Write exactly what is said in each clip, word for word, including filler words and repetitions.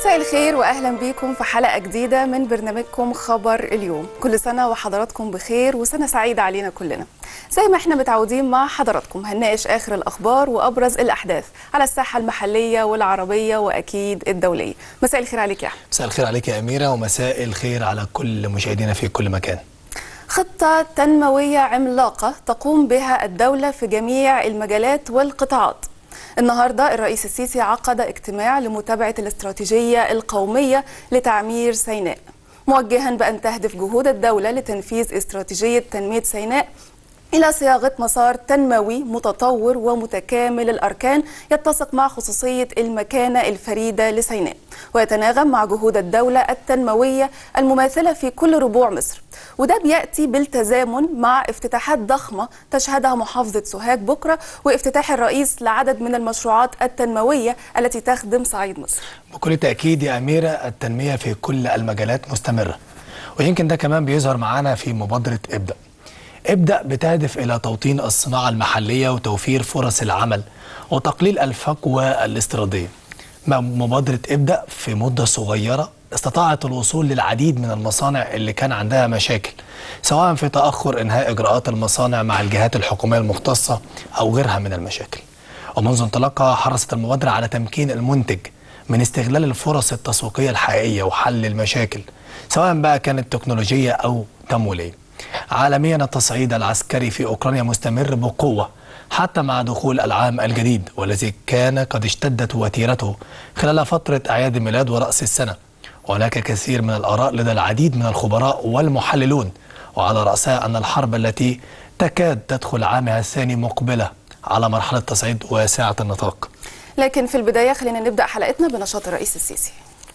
مساء الخير واهلا بيكم في حلقه جديده من برنامجكم خبر اليوم. كل سنه وحضراتكم بخير وسنه سعيده علينا كلنا. زي ما احنا متعودين مع حضراتكم هنناقش اخر الاخبار وابرز الاحداث على الساحه المحليه والعربيه واكيد الدوليه. مساء الخير عليك يا احمد. مساء الخير عليك يا اميره، ومساء الخير على كل مشاهدينا في كل مكان. خطه تنمويه عملاقه تقوم بها الدوله في جميع المجالات والقطاعات. النهارده الرئيس السيسي عقد اجتماع لمتابعة الاستراتيجية القومية لتعمير سيناء، موجها بأن تهدف جهود الدولة لتنفيذ استراتيجية تنمية سيناء إلى صياغة مسار تنموي متطور ومتكامل الأركان يتسق مع خصوصية المكانة الفريدة لسيناء، ويتناغم مع جهود الدولة التنموية المماثلة في كل ربوع مصر. وده بيأتي بالتزامن مع افتتاحات ضخمة تشهدها محافظة سوهاج بكرة، وافتتاح الرئيس لعدد من المشروعات التنموية التي تخدم صعيد مصر. بكل تأكيد يا أميرة التنمية في كل المجالات مستمرة، ويمكن ده كمان بيظهر معانا في مبادرة ابدأ. ابدأ بتهدف إلى توطين الصناعة المحلية وتوفير فرص العمل وتقليل الفجوة الاستيرادية. مبادرة ابدأ في مدة صغيرة استطاعت الوصول للعديد من المصانع اللي كان عندها مشاكل، سواء في تأخر إنهاء إجراءات المصانع مع الجهات الحكومية المختصة أو غيرها من المشاكل. ومنذ انطلاقها حرصت المبادرة على تمكين المنتج من استغلال الفرص التسويقية الحقيقية وحل المشاكل، سواء بقى كانت تكنولوجية أو تمويلية. عالميا التصعيد العسكري في أوكرانيا مستمر بقوة حتى مع دخول العام الجديد، والذي كان قد اشتدت وتيرته خلال فترة أعياد الميلاد ورأس السنة. وهناك كثير من الآراء لدى العديد من الخبراء والمحللون، وعلى رأسها أن الحرب التي تكاد تدخل عامها الثاني مقبلة على مرحلة تصعيد واسعة النطاق. لكن في البداية خلينا نبدأ حلقتنا بنشاط الرئيس السيسي.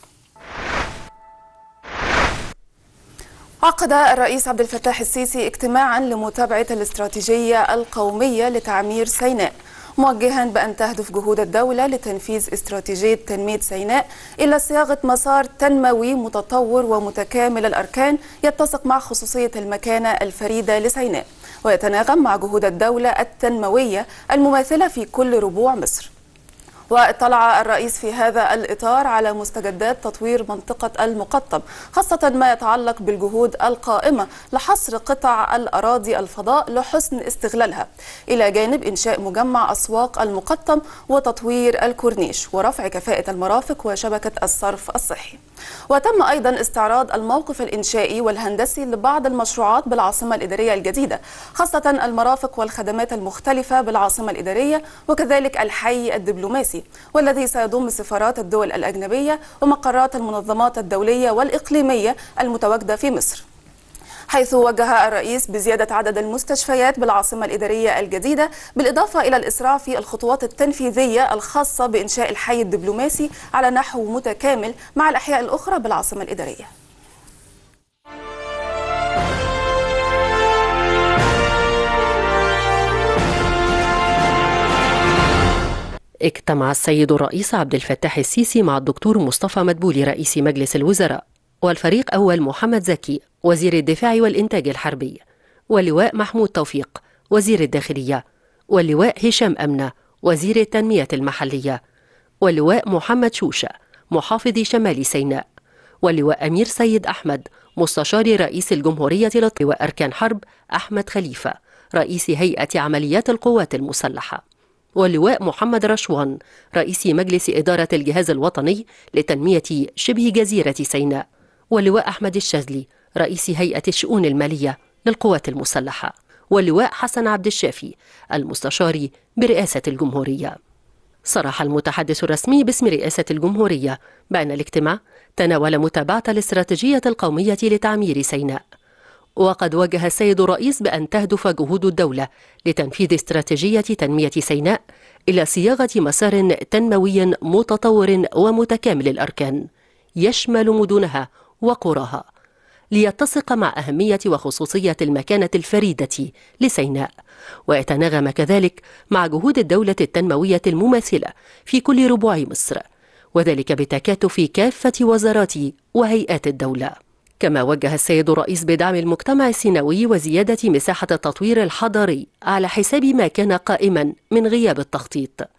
عقد الرئيس عبد الفتاح السيسي اجتماعا لمتابعة الاستراتيجية القومية لتعمير سيناء، موجها بأن تهدف جهود الدولة لتنفيذ استراتيجية تنمية سيناء إلى صياغة مسار تنموي متطور ومتكامل الأركان يتسق مع خصوصية المكانة الفريدة لسيناء، ويتناغم مع جهود الدولة التنموية المماثلة في كل ربوع مصر. واطلع الرئيس في هذا الإطار على مستجدات تطوير منطقة المقطم، خاصة ما يتعلق بالجهود القائمة لحصر قطع الأراضي الفضاء لحسن استغلالها، إلى جانب إنشاء مجمع أسواق المقطم وتطوير الكورنيش ورفع كفاءة المرافق وشبكة الصرف الصحي. وتم أيضا استعراض الموقف الإنشائي والهندسي لبعض المشروعات بالعاصمة الإدارية الجديدة، خاصة المرافق والخدمات المختلفة بالعاصمة الإدارية، وكذلك الحي الدبلوماسي والذي سيضم سفارات الدول الأجنبية ومقرات المنظمات الدولية والإقليمية المتواجدة في مصر، حيث وجه الرئيس بزيادة عدد المستشفيات بالعاصمة الإدارية الجديدة، بالإضافة إلى الإسراع في الخطوات التنفيذية الخاصة بإنشاء الحي الدبلوماسي على نحو متكامل مع الأحياء الأخرى بالعاصمة الإدارية. اجتمع السيد الرئيس عبد الفتاح السيسي مع الدكتور مصطفى مدبولي رئيس مجلس الوزراء، والفريق أول محمد زكي وزير الدفاع والإنتاج الحربي، واللواء محمود توفيق وزير الداخلية، واللواء هشام أمنة وزير التنمية المحلية، واللواء محمد شوشة محافظ شمال سيناء، واللواء أمير سيد أحمد مستشار رئيس الجمهورية للطوارئ، وأركان حرب أحمد خليفة رئيس هيئة عمليات القوات المسلحة، واللواء محمد رشوان رئيس مجلس إدارة الجهاز الوطني لتنمية شبه جزيرة سيناء، واللواء أحمد الشاذلي رئيس هيئة الشؤون المالية للقوات المسلحة، واللواء حسن عبد الشافي المستشار برئاسة الجمهورية. صرح المتحدث الرسمي باسم رئاسة الجمهورية بأن الاجتماع تناول متابعة الاستراتيجية القومية لتعمير سيناء، وقد وجه السيد الرئيس بأن تهدف جهود الدولة لتنفيذ استراتيجية تنمية سيناء إلى صياغة مسار تنموي متطور ومتكامل الأركان يشمل مدنها وقراها، ليتسق مع أهمية وخصوصية المكانة الفريدة لسيناء، ويتناغم كذلك مع جهود الدولة التنموية المماثلة في كل ربوع مصر، وذلك بتكاتف كافة وزارات وهيئات الدولة. كما وجه السيد الرئيس بدعم المجتمع السيناوي وزيادة مساحة التطوير الحضري على حساب ما كان قائما من غياب التخطيط،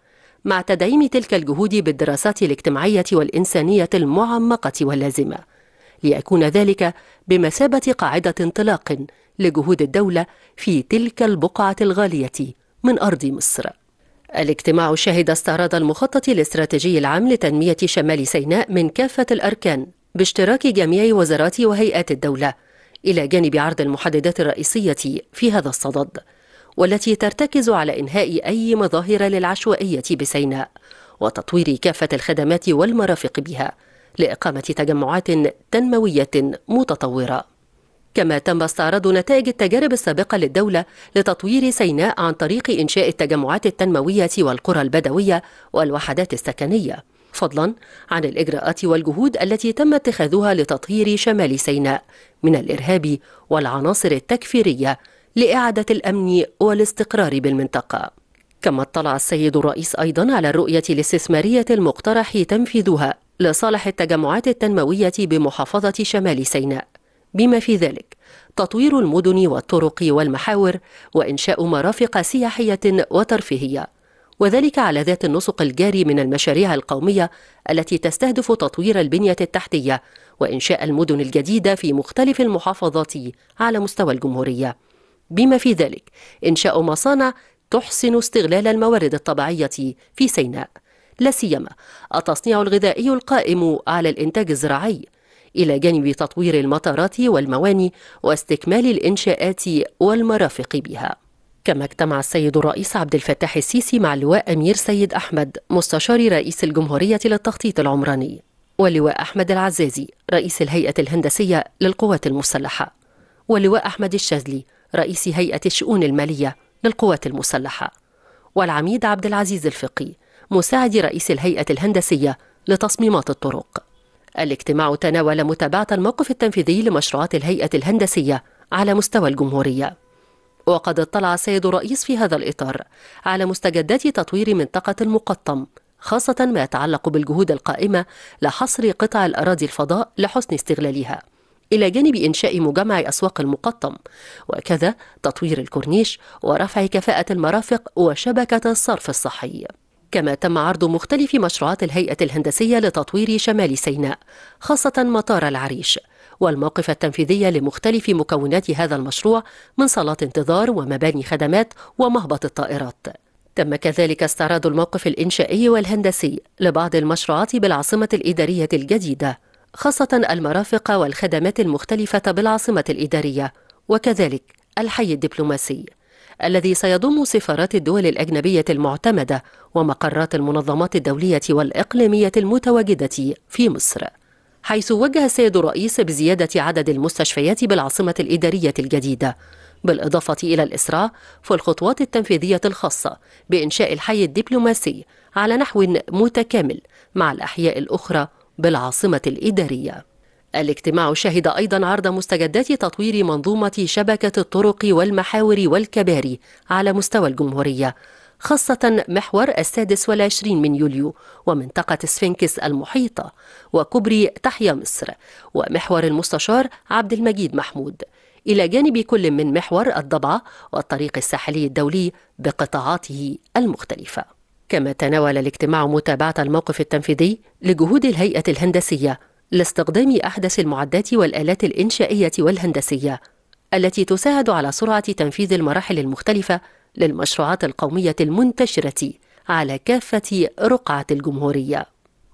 مع تدعيم تلك الجهود بالدراسات الاجتماعية والإنسانية المعمقة واللازمة، ليكون ذلك بمثابة قاعدة انطلاق لجهود الدولة في تلك البقعة الغالية من أرض مصر. الاجتماع شهد استعراض المخطط الاستراتيجي العام لتنمية شمال سيناء من كافة الأركان باشتراك جميع وزارات وهيئات الدولة، إلى جانب عرض المحددات الرئيسية في هذا الصدد، والتي ترتكز على إنهاء أي مظاهر للعشوائية بسيناء وتطوير كافة الخدمات والمرافق بها لإقامة تجمعات تنموية متطورة. كما تم استعراض نتائج التجارب السابقة للدولة لتطوير سيناء عن طريق إنشاء التجمعات التنموية والقرى البدوية والوحدات السكنية، فضلا عن الإجراءات والجهود التي تم اتخاذها لتطهير شمال سيناء من الإرهاب والعناصر التكفيرية لإعادة الأمن والاستقرار بالمنطقة. كما اطلع السيد الرئيس أيضا على الرؤية الاستثمارية المقترح تنفيذها لصالح التجمعات التنموية بمحافظة شمال سيناء، بما في ذلك تطوير المدن والطرق والمحاور وإنشاء مرافق سياحية وترفيهية، وذلك على ذات النسق الجاري من المشاريع القومية التي تستهدف تطوير البنية التحتية وإنشاء المدن الجديدة في مختلف المحافظات على مستوى الجمهورية، بما في ذلك إنشاء مصانع تحسن استغلال الموارد الطبيعية في سيناء، لا سيما التصنيع الغذائي القائم على الإنتاج الزراعي، إلى جانب تطوير المطارات والمواني واستكمال الإنشاءات والمرافق بها. كما اجتمع السيد الرئيس عبد الفتاح السيسي مع اللواء أمير سيد أحمد مستشار رئيس الجمهورية للتخطيط العمراني، واللواء أحمد العزازي رئيس الهيئة الهندسية للقوات المسلحة، واللواء أحمد الشاذلي رئيس هيئة الشؤون المالية للقوات المسلحة، والعميد عبد العزيز الفقي مساعد رئيس الهيئة الهندسية لتصميمات الطرق. الاجتماع تناول متابعة الموقف التنفيذي لمشروعات الهيئة الهندسية على مستوى الجمهورية. وقد اطلع السيد الرئيس في هذا الإطار على مستجدات تطوير منطقة المقطم، خاصة ما يتعلق بالجهود القائمة لحصر قطع الأراضي الفضاء لحسن استغلالها، إلى جانب إنشاء مجمع أسواق المقطم، وكذا تطوير الكورنيش ورفع كفاءة المرافق وشبكة الصرف الصحي. كما تم عرض مختلف مشروعات الهيئة الهندسية لتطوير شمال سيناء، خاصة مطار العريش، والموقف التنفيذي لمختلف مكونات هذا المشروع من صالات انتظار ومباني خدمات ومهبط الطائرات. تم كذلك استعراض الموقف الإنشائي والهندسي لبعض المشروعات بالعاصمة الإدارية الجديدة، خاصة المرافق والخدمات المختلفة بالعاصمة الإدارية، وكذلك الحي الدبلوماسي الذي سيضم سفارات الدول الأجنبية المعتمدة ومقرات المنظمات الدولية والإقليمية المتواجدة في مصر، حيث وجه السيد الرئيس بزيادة عدد المستشفيات بالعاصمة الإدارية الجديدة، بالإضافة إلى الإسراع في الخطوات التنفيذية الخاصة بإنشاء الحي الدبلوماسي على نحو متكامل مع الأحياء الأخرى بالعاصمة الإدارية. الاجتماع شهد أيضا عرض مستجدات تطوير منظومة شبكة الطرق والمحاور والكباري على مستوى الجمهورية، خاصة محور السادس والعشرين من يوليو ومنطقة سفنكس المحيطة وكوبري تحيا مصر ومحور المستشار عبد المجيد محمود، إلى جانب كل من محور الضبعة والطريق الساحلي الدولي بقطاعاته المختلفة. كما تناول الاجتماع متابعة الموقف التنفيذي لجهود الهيئة الهندسية لاستخدام أحدث المعدات والآلات الإنشائية والهندسية التي تساعد على سرعة تنفيذ المراحل المختلفة للمشروعات القومية المنتشرة على كافة رقعة الجمهورية.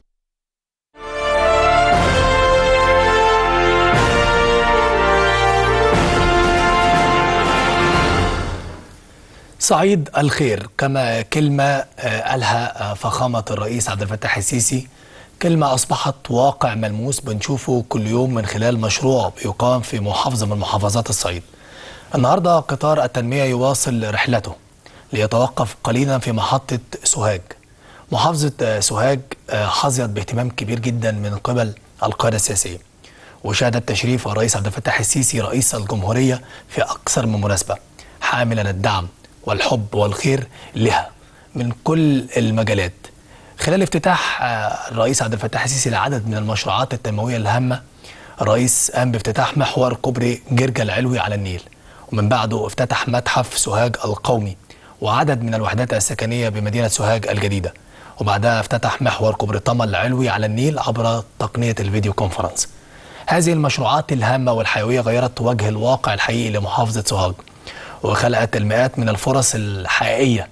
صعيد الخير، كما كلمة قالها فخامة الرئيس عبد الفتاح السيسي، كلمة أصبحت واقع ملموس بنشوفه كل يوم من خلال مشروع بيقام في محافظة من محافظات الصعيد. النهاردة قطار التنمية يواصل رحلته ليتوقف قليلا في محطة سوهاج. محافظة سوهاج حظيت باهتمام كبير جدا من قبل القيادة السياسية، وشهدت تشريف الرئيس عبد الفتاح السيسي رئيس الجمهورية في أكثر من مناسبة، حاملا الدعم والحب والخير لها من كل المجالات. خلال افتتاح الرئيس عبد الفتاح السيسي لعدد من المشروعات التنموية الهامة، الرئيس قام بافتتاح محور كوبري جرجا العلوي على النيل، ومن بعده افتتح متحف سوهاج القومي وعدد من الوحدات السكنية بمدينة سوهاج الجديدة، وبعدها افتتح محور كوبري طمل العلوي على النيل عبر تقنية الفيديو كونفرنس. هذه المشروعات الهامة والحيوية غيرت وجه الواقع الحقيقي لمحافظة سوهاج، وخلقت المئات من الفرص الحقيقية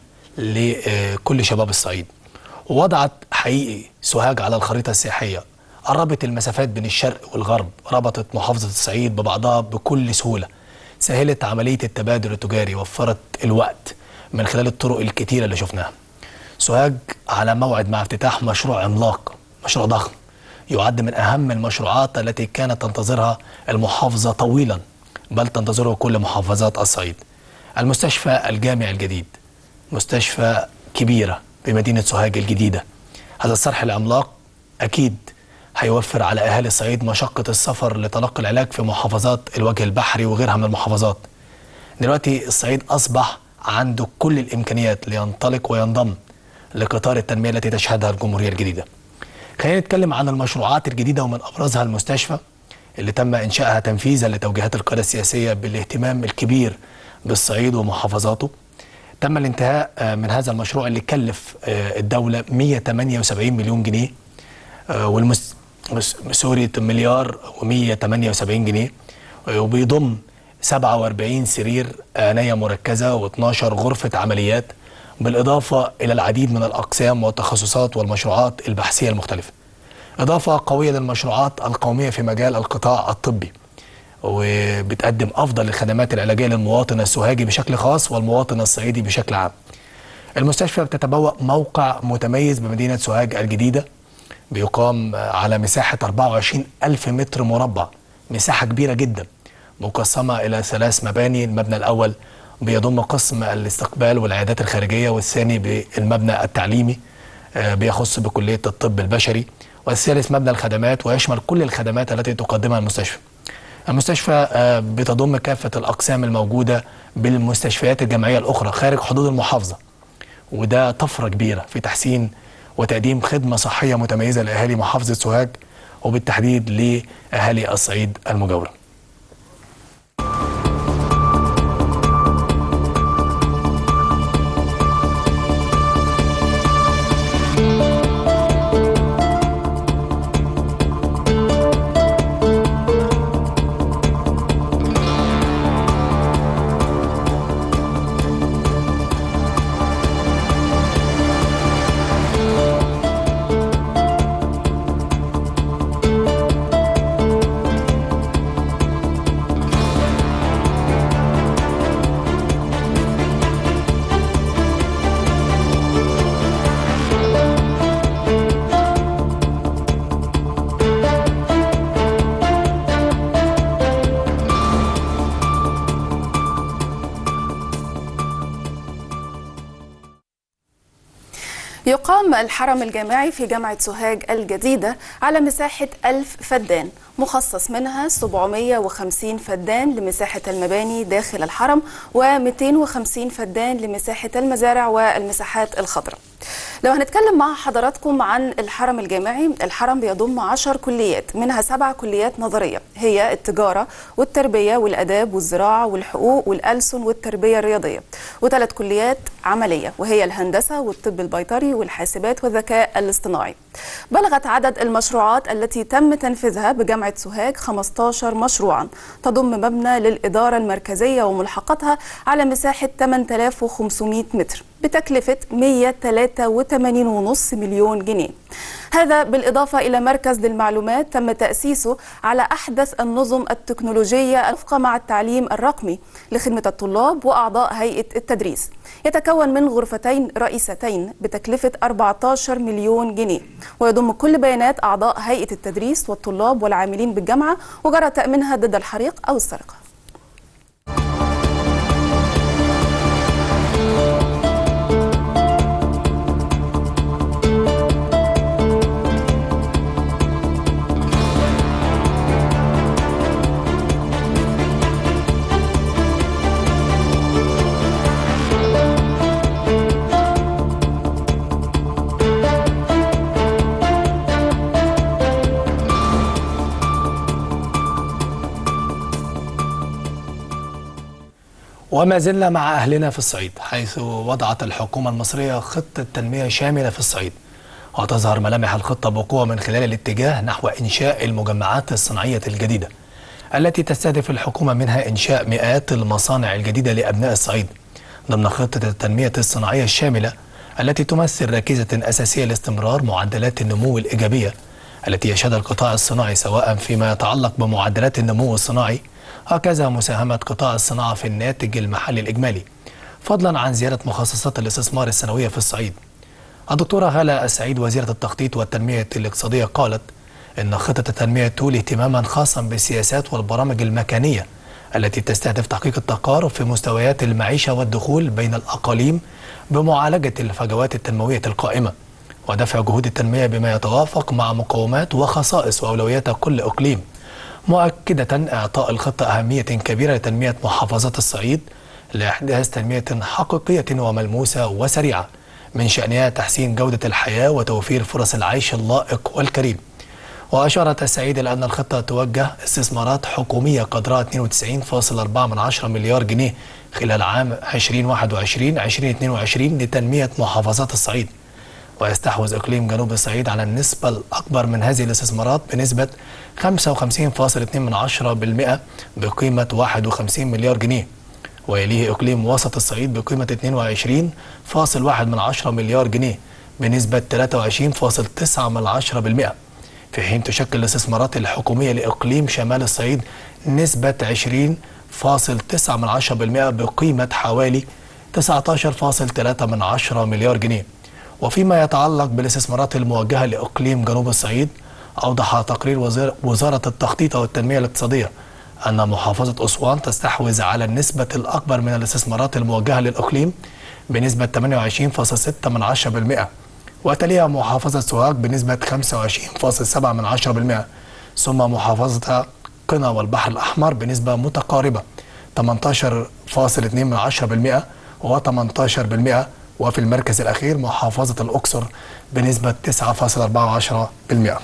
لكل شباب الصعيد، ووضعت حقيقي سوهاج على الخريطة السياحية، قربت المسافات بين الشرق والغرب، ربطت محافظة الصعيد ببعضها بكل سهولة، سهلت عملية التبادل التجاري، وفرت الوقت من خلال الطرق الكتيرة اللي شفناها. سوهاج على موعد مع افتتاح مشروع عملاق، مشروع ضخم يعد من أهم المشروعات التي كانت تنتظرها المحافظة طويلا، بل تنتظره كل محافظات الصعيد. المستشفى الجامعي الجديد، مستشفى كبيرة بمدينة سوهاج الجديدة. هذا الصرح العملاق أكيد هيوفر على أهالي الصعيد مشقة السفر لتلقي العلاج في محافظات الوجه البحري وغيرها من المحافظات. دلوقتي الصعيد أصبح عنده كل الإمكانيات لينطلق وينضم لقطار التنمية التي تشهدها الجمهورية الجديدة. خلينا نتكلم عن المشروعات الجديدة، ومن أبرزها المستشفى اللي تم إنشائها تنفيذا لتوجيهات القيادة السياسية بالاهتمام الكبير بالصعيد ومحافظاته. تم الانتهاء من هذا المشروع اللي كلف الدولة مئة وثمانية وسبعين مليون جنيه، والمس سوري مليار ومئة وثمانية وسبعين جنيه، وبيضم سبعة وأربعين سرير عناية مركزة واثناشر غرفة عمليات، بالإضافة إلى العديد من الأقسام والتخصصات والمشروعات البحثية المختلفة. إضافة قوية للمشروعات القومية في مجال القطاع الطبي، وبتقدم أفضل الخدمات العلاجية للمواطن السوهاجي بشكل خاص والمواطن الصعيدي بشكل عام. المستشفى بتتبوأ موقع متميز بمدينة سوهاج الجديدة، بيقام على مساحة أربعة وعشرين ألف متر مربع، مساحة كبيرة جدا مقسمة إلى ثلاث مباني. المبنى الأول بيضم قسم الاستقبال والعيادات الخارجية، والثاني بالمبنى التعليمي بيخص بكلية الطب البشري، والثالث مبنى الخدمات ويشمل كل الخدمات التي تقدمها المستشفى. المستشفى بتضم كافة الأقسام الموجودة بالمستشفيات الجامعية الأخرى خارج حدود المحافظة، وده طفرة كبيرة في تحسين وتقديم خدمة صحية متميزة لأهالي محافظة سوهاج، وبالتحديد لأهالي الصعيد المجاورة. يقام الحرم الجامعي في جامعة سوهاج الجديدة على مساحة ألف فدان، مخصص منها سبعمئة وخمسين فدان لمساحة المباني داخل الحرم ومئتين وخمسين فدان لمساحة المزارع والمساحات الخضراء. لو هنتكلم مع حضراتكم عن الحرم الجامعي، الحرم بيضم عشر كليات، منها سبع كليات نظرية هي التجارة والتربية والأداب والزراعة والحقوق والألسن والتربية الرياضية، وثلاث كليات عملية وهي الهندسة والطب البيطري والحاسبات والذكاء الاصطناعي. بلغت عدد المشروعات التي تم تنفيذها بجامعة سوهاج خمسة عشر مشروعا، تضم مبنى للإدارة المركزية وملحقاتها على مساحة ثمانية آلاف وخمسمئة متر بتكلفة مئة وثلاثة وثمانين فاصلة خمسة مليون جنيه. هذا بالإضافة إلى مركز للمعلومات تم تأسيسه على أحدث النظم التكنولوجية الوفق مع التعليم الرقمي لخدمة الطلاب وأعضاء هيئة التدريس، يتكون من غرفتين رئيستين بتكلفة أربعة عشر مليون جنيه، ويضم كل بيانات أعضاء هيئة التدريس والطلاب والعاملين بالجامعة، وجرى تأمينها ضد الحريق أو السرقة. وما زلنا مع أهلنا في الصعيد، حيث وضعت الحكومة المصرية خطة تنمية شاملة في الصعيد وتظهر ملامح الخطة بقوة من خلال الاتجاه نحو إنشاء المجمعات الصناعية الجديدة التي تستهدف الحكومة منها إنشاء مئات المصانع الجديدة لأبناء الصعيد ضمن خطة التنمية الصناعية الشاملة التي تمثل ركيزة أساسية لاستمرار معدلات النمو الإيجابية التي يشهدها القطاع الصناعي سواء فيما يتعلق بمعدلات النمو الصناعي هكذا مساهمة قطاع الصناعة في الناتج المحلي الإجمالي فضلا عن زيادة مخصصات الاستثمار السنوية في الصعيد. الدكتورة هالة السعيد وزيرة التخطيط والتنمية الاقتصادية قالت إن خطة التنمية تولي اهتماما خاصا بالسياسات والبرامج المكانية التي تستهدف تحقيق التقارب في مستويات المعيشة والدخول بين الأقاليم بمعالجة الفجوات التنموية القائمة ودفع جهود التنمية بما يتوافق مع مقومات وخصائص وأولويات كل إقليم، مؤكدة إعطاء الخطة أهمية كبيرة لتنمية محافظات الصعيد لإحداث تنمية حقيقية وملموسة وسريعة من شأنها تحسين جودة الحياة وتوفير فرص العيش اللائق والكريم. وأشارت السعيد إلى أن الخطة توجه استثمارات حكومية قدرها اثنين وتسعين فاصلة أربعة مليار جنيه خلال عام ألفين وواحد وعشرين ألفين واثنين وعشرين لتنمية محافظات الصعيد، ويستحوذ إقليم جنوب الصعيد على النسبة الأكبر من هذه الاستثمارات بنسبة خمسة وخمسين فاصلة اثنين بالمئة بقيمة واحد وخمسين مليار جنيه، ويليه إقليم وسط الصعيد بقيمة اثنين وعشرين فاصلة واحد مليار جنيه بنسبة ثلاثة وعشرين فاصلة تسعة بالمئة، في حين تشكل الاستثمارات الحكومية لإقليم شمال الصعيد نسبة عشرين فاصلة تسعة بالمئة بقيمة حوالي تسعة عشر فاصلة ثلاثة مليار جنيه. وفيما يتعلق بالاستثمارات الموجهة لإقليم جنوب الصعيد، أوضح تقرير وزارة التخطيط والتنمية الاقتصادية أن محافظة أسوان تستحوذ على النسبة الأكبر من الاستثمارات الموجهة للإقليم بنسبة ثمانية وعشرين فاصلة ستة بالمئة، وتليها محافظة سوهاج بنسبة خمسة وعشرين فاصلة سبعة بالمئة، ثم محافظة قنا والبحر الأحمر بنسبة متقاربة ثمانية عشر فاصلة اثنين بالمئة و ثمانية عشر بالمئة، وفي المركز الأخير محافظة الأقصر بنسبة تسعة فاصلة أربعة بالمئة.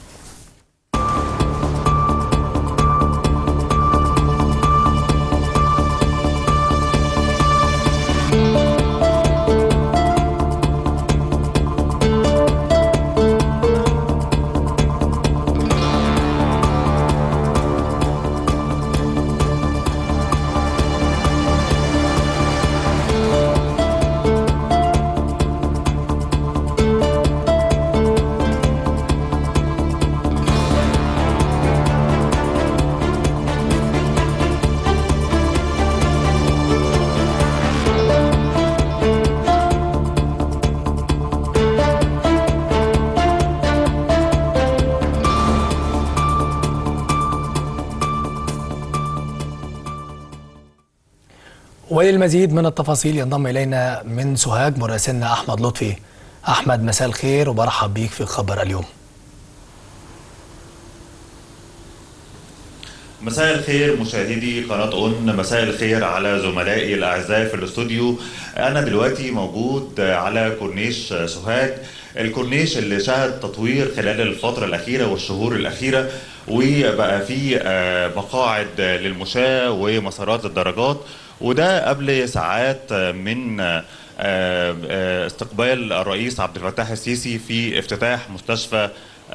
وللمزيد من التفاصيل ينضم إلينا من سوهاج مراسلنا أحمد لطفي. أحمد، مساء الخير وبرحب بيك في خبر اليوم. مساء الخير مشاهدي قناة أون، مساء الخير على زملائي الأعزاء في الاستوديو. أنا دلوقتي موجود على كورنيش سوهاج، الكورنيش اللي شهد تطوير خلال الفترة الأخيرة والشهور الأخيرة، وبقى فيه مقاعد للمشاة ومسارات للدراجات، وده قبل ساعات من استقبال الرئيس عبد الفتاح السيسي في افتتاح مستشفى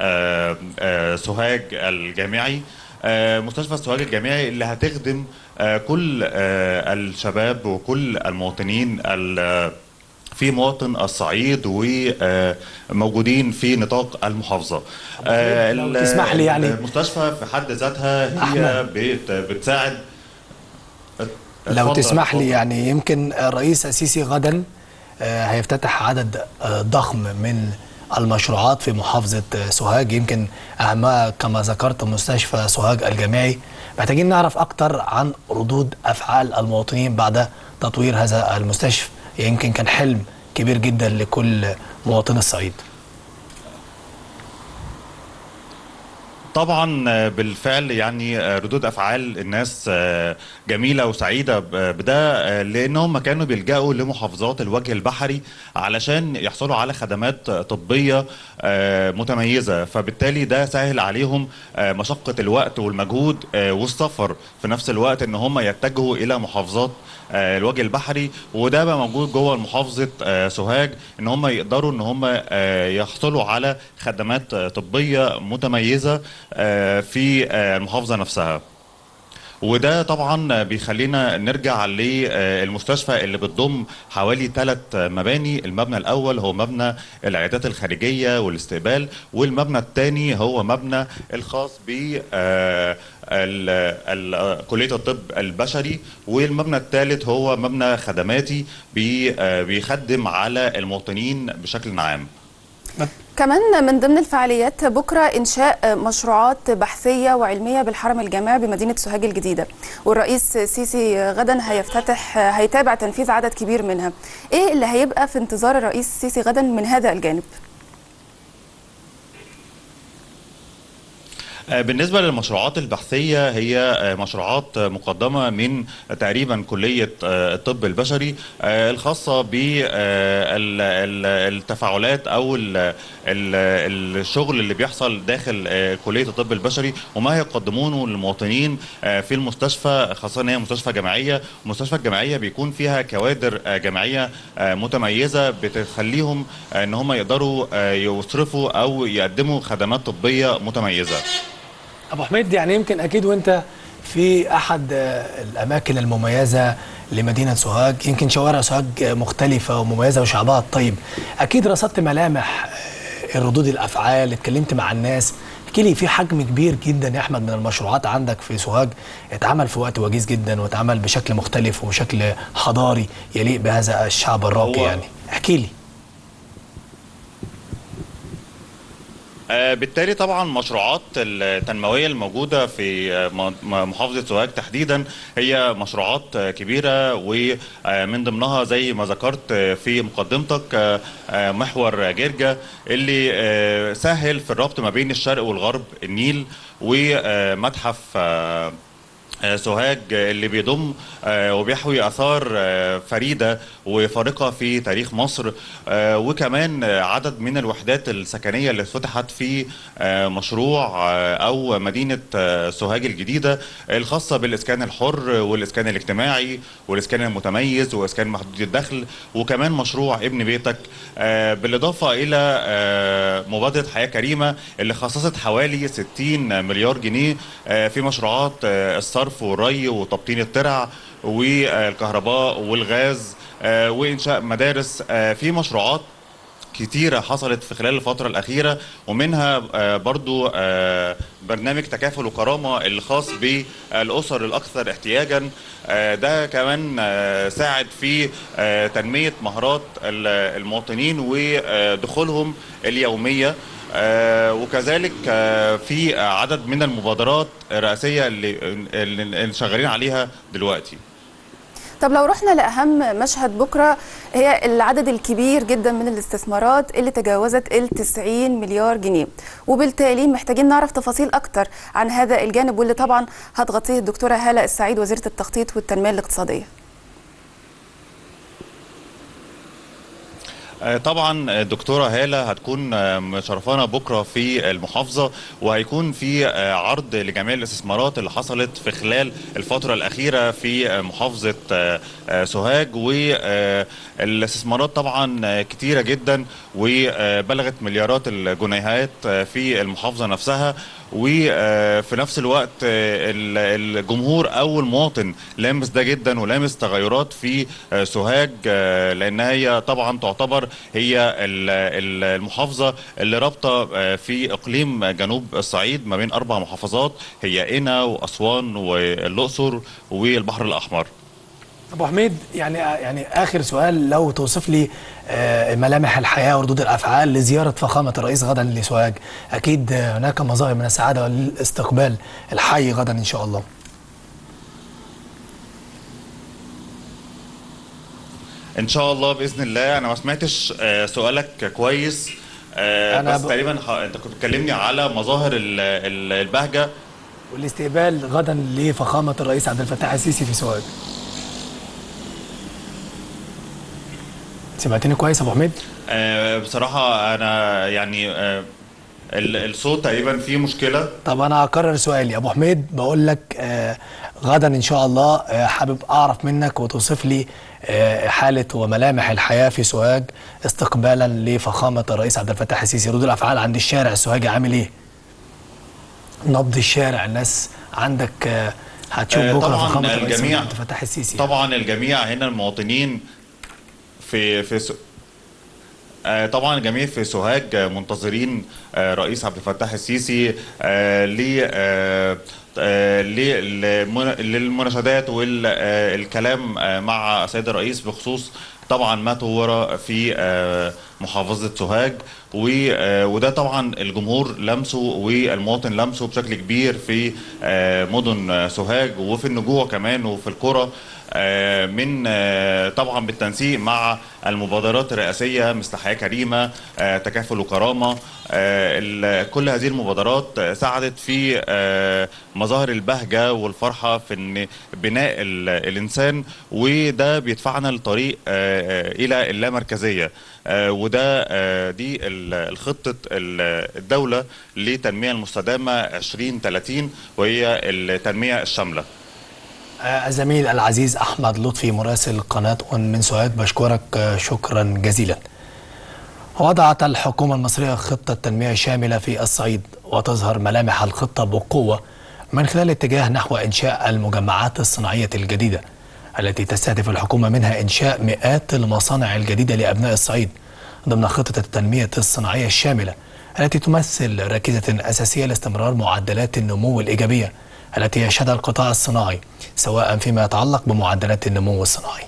سوهاج الجامعي. مستشفى سوهاج الجامعي اللي هتخدم كل الشباب وكل المواطنين في مواطن الصعيد وموجودين في نطاق المحافظة. لو تسمح لي يعني المستشفى في حد ذاتها هي بتساعد. لو تسمح لي يعني يمكن الرئيس السيسي غدا هيفتتح عدد ضخم من المشروعات في محافظة سوهاج، يمكن أهمها كما ذكرت مستشفى سوهاج الجامعي. محتاجين نعرف أكتر عن ردود أفعال المواطنين بعد تطوير هذا المستشفى، يمكن كان حلم كبير جدا لكل مواطن الصعيد. طبعا بالفعل يعني ردود افعال الناس جميله وسعيده بده، لانهم كانوا بيلجأوا لمحافظات الوجه البحري علشان يحصلوا على خدمات طبيه متميزه، فبالتالي ده سهل عليهم مشقه الوقت والمجهود والسفر في نفس الوقت ان هم يتجهوا الى محافظات الوجه البحري. وده بقى موجود جوه محافظه سوهاج ان هم يقدروا ان هم يحصلوا على خدمات طبيه متميزه في المحافظه نفسها. وده طبعا بيخلينا نرجع للمستشفى اللي بتضم حوالي ثلاث مباني. المبنى الاول هو مبنى العيادات الخارجيه والاستقبال، والمبنى الثاني هو مبنى الخاص ب كليه الطب البشري، والمبنى الثالث هو مبنى خدماتي بيخدم على المواطنين بشكل عام. كمان من ضمن الفعاليات بكرة إنشاء مشروعات بحثية وعلمية بالحرم الجامعي بمدينة سوهاج الجديدة، والرئيس السيسي غدا هيفتتح هيتابع تنفيذ عدد كبير منها. إيه اللي هيبقى في انتظار الرئيس السيسي غدا من هذا الجانب؟ بالنسبة للمشروعات البحثية، هي مشروعات مقدمة من تقريبا كلية الطب البشري الخاصة بالتفاعلات أو الشغل اللي بيحصل داخل كلية الطب البشري وما يقدمونه للمواطنين في المستشفى، خاصة إن هي مستشفى جامعية. المستشفى الجامعية بيكون فيها كوادر جامعية متميزة بتخليهم إن هم يقدروا يصرفوا أو يقدموا خدمات طبية متميزة. أبو حميد، يعني يمكن أكيد وأنت في أحد الأماكن المميزة لمدينة سوهاج، يمكن شوارع سوهاج مختلفة ومميزة وشعبها الطيب، أكيد رصدت ملامح الردود الأفعال، اتكلمت مع الناس. احكي لي، في حجم كبير جدا يا أحمد من المشروعات عندك في سوهاج اتعمل في وقت وجيز جدا واتعمل بشكل مختلف وبشكل حضاري يليق بهذا الشعب الراقي، يعني احكي لي. بالتالي طبعا مشروعات التنمويه الموجوده في محافظه سوهاج تحديدا هي مشروعات كبيره، ومن ضمنها زي ما ذكرت في مقدمتك محور جرجا اللي سهل في الربط ما بين الشرق والغرب النيل، ومتحف سوهاج اللي بيضم وبيحوي آثار فريدة وفارقة في تاريخ مصر، وكمان عدد من الوحدات السكنية اللي فتحت في مشروع أو مدينة سوهاج الجديدة الخاصة بالإسكان الحر والإسكان الاجتماعي والإسكان المتميز وإسكان محدود الدخل، وكمان مشروع ابن بيتك، بالإضافة إلى مبادرة حياة كريمة اللي خصصت حوالي ستين مليار جنيه في مشروعات الصرف والري وتبطين الترع والكهرباء والغاز وإنشاء مدارس. في مشروعات كتيرة حصلت في خلال الفترة الأخيرة، ومنها برضو برنامج تكافل وكرامة الخاص بالأسر الأكثر احتياجا. ده كمان ساعد في تنمية مهارات المواطنين ودخولهم اليومية، وكذلك في عدد من المبادرات الرئاسية اللي, اللي شغالين عليها دلوقتي. طب لو رحنا لأهم مشهد بكرة، هي العدد الكبير جدا من الاستثمارات اللي تجاوزت ال تسعين مليار جنيه، وبالتالي محتاجين نعرف تفاصيل أكتر عن هذا الجانب، واللي طبعا هتغطيه الدكتورة هالة السعيد وزيرة التخطيط والتنمية الاقتصادية. طبعا الدكتورة هالة هتكون مشرفانا بكرة في المحافظة، وهيكون في عرض لجميع الاستثمارات اللي حصلت في خلال الفترة الأخيرة في محافظة سوهاج. والاستثمارات طبعا كتيرة جدا وبلغت مليارات الجنيهات في المحافظة نفسها، وفي نفس الوقت الجمهور او المواطن لامس ده جدا ولامس تغيرات في سوهاج، لان هي طبعا تعتبر هي المحافظه اللي رابطه في اقليم جنوب الصعيد ما بين اربع محافظات، هي قنا واسوان والاقصر والبحر الاحمر. ابو حميد، يعني يعني اخر سؤال، لو توصف لي ملامح الحياه وردود الافعال لزياره فخامه الرئيس غدا لسوهاج. اكيد هناك مظاهر من السعاده والاستقبال الحي غدا ان شاء الله. ان شاء الله باذن الله. انا ما سمعتش سؤالك كويس، آه أنا بس ب... تقريبا ح... انت كنت بتكلمني على مظاهر ال... ال... البهجه والاستقبال غدا لفخامه الرئيس عبد الفتاح السيسي في سوهاج. سمعتني كويس يا ابو حميد؟ آه بصراحه انا يعني آه الصوت تقريبا فيه مشكله. طب انا هكرر سؤالي يا ابو حميد، بقول لك آه غدا ان شاء الله آه حابب اعرف منك وتوصف لي آه حاله وملامح الحياه في سوهاج استقبالا لفخامه الرئيس عبد الفتاح السيسي. ردود الافعال عند الشارع السوهاجي عامل ايه؟ نبض الشارع، الناس عندك آه هتشوف آه بكره طبعا فخامه الرئيس الجميع عبد الفتاح السيسي. طبعا الجميع هنا المواطنين في في سو... طبعا الجميع في سوهاج منتظرين رئيس عبد الفتاح السيسي للمناشدات والكلام مع السيد الرئيس بخصوص طبعا ما طور في محافظة سوهاج، وده طبعا الجمهور لمسه والمواطن لمسه بشكل كبير في مدن سوهاج وفي النجوع كمان وفي القرى، من طبعا بالتنسيق مع المبادرات الرئاسية مثل حياة كريمة، تكافل وكرامة. كل هذه المبادرات ساعدت في مظاهر البهجة والفرحة في بناء الإنسان، وده بيدفعنا للطريق إلى اللامركزية، وده دي الخطة الدولة للتنمية المستدامة عشرين ثلاثين وهي التنمية الشاملة. الزميل العزيز أحمد لطفي مراسل قناة أون من سوهاج، بشكرك شكرا جزيلا. وضعت الحكومة المصرية خطة تنمية شاملة في الصعيد، وتظهر ملامح الخطة بقوة من خلال اتجاه نحو إنشاء المجمعات الصناعية الجديدة التي تستهدف الحكومة منها إنشاء مئات المصانع الجديدة لأبناء الصعيد ضمن خطة التنمية الصناعية الشاملة التي تمثل ركيزة أساسية لاستمرار معدلات النمو الإيجابية التي يشهدها القطاع الصناعي، سواء فيما يتعلق بمعدلات النمو الصناعي.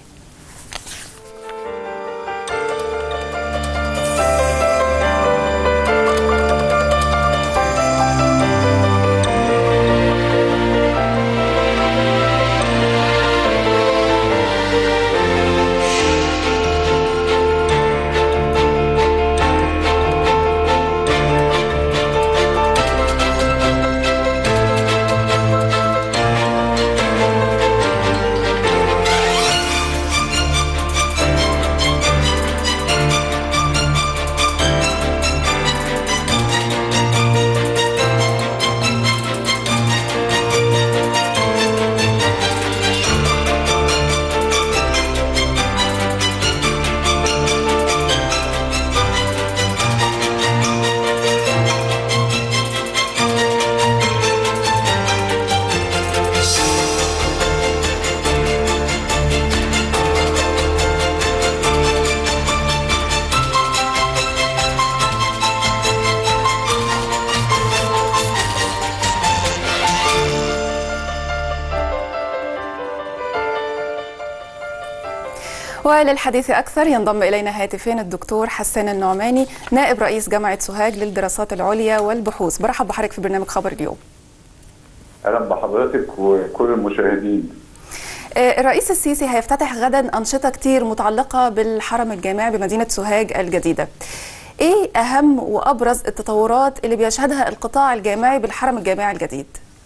وللحديث أكثر ينضم إلينا هاتفيا الدكتور حسان النعماني نائب رئيس جامعة سوهاج للدراسات العليا والبحوث. برحب بحضرتك في برنامج خبر اليوم. أهلا بحضرتك وكل المشاهدين. الرئيس السيسي هيفتتح غدا أنشطة كتير متعلقة بالحرم الجامعي بمدينة سوهاج الجديدة. إيه أهم وأبرز التطورات اللي بيشهدها القطاع الجامعي بالحرم الجامعي الجديد؟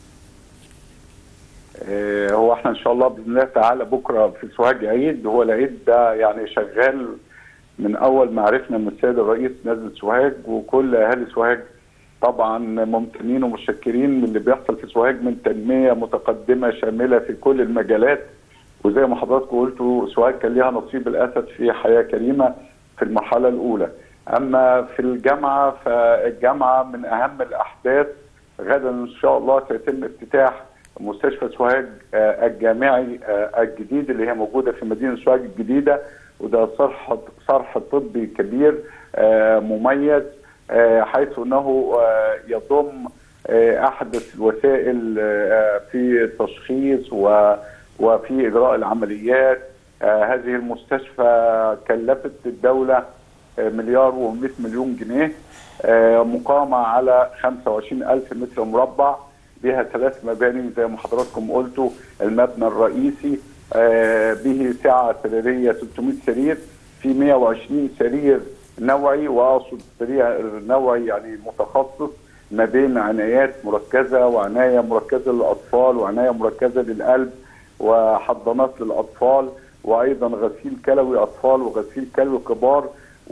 هو احنا ان شاء الله باذن الله تعالى بكره في سوهاج عيد، هو العيد ده يعني شغال من اول ما عرفنا من السيد الرئيس نزل سوهاج، وكل اهالي سوهاج طبعا ممتنين ومتشكرين من اللي بيحصل في سوهاج من تنميه متقدمه شامله في كل المجالات. وزي ما حضراتكم قلتوا سوهاج كان ليها نصيب الاسد في حياه كريمه في المرحله الاولى. اما في الجامعه فالجامعه من اهم الاحداث غدا ان شاء الله سيتم افتتاح مستشفى سوهاج الجامعي الجديد اللي هي موجوده في مدينه سوهاج الجديده، وده صرح صرح طبي كبير مميز حيث انه يضم احدث الوسائل في التشخيص وفي اجراء العمليات. هذه المستشفى كلفت الدوله مليار ومئة مليون جنيه، مقامه على خمسة وعشرين ألف متر مربع، بها ثلاث مباني زي ما حضراتكم قلتوا. المبنى الرئيسي به سعة سريرية ستمئة سرير، في مئة وعشرين سرير نوعي، واقصد سريع نوعي يعني متخصص ما بين عنايات مركزه وعنايه مركزه للاطفال وعنايه مركزه للقلب وحضانات للاطفال، وايضا غسيل كلوي اطفال وغسيل كلوي كبار،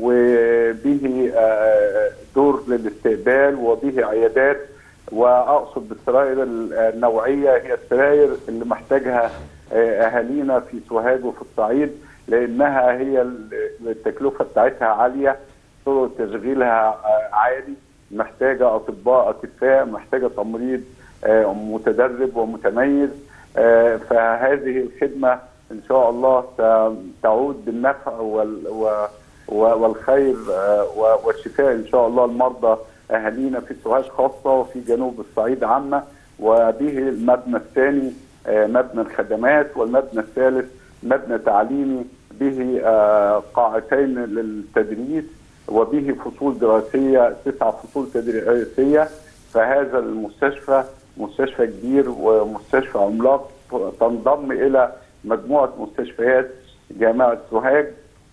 وبه دور للاستقبال وبه عيادات. واقصد بالسراير النوعيه هي السراير اللي محتاجها اهالينا في سوهاج وفي الصعيد، لانها هي التكلفه بتاعتها عاليه، طرق تشغيلها عالي، محتاجه اطباء اكفاء، محتاجه تمريض متدرب ومتميز. فهذه الخدمه ان شاء الله تعود بالنفع والخير والشفاء ان شاء الله لمرضى اهالينا في سوهاج خاصه وفي جنوب الصعيد عامه. وبه المبنى الثاني مبنى الخدمات، والمبنى الثالث مبنى تعليمي به قاعتين للتدريس وبه فصول دراسيه، تسع فصول تدريسيه. فهذا المستشفى مستشفى كبير ومستشفى عملاق تنضم الى مجموعه مستشفيات جامعه سوهاج،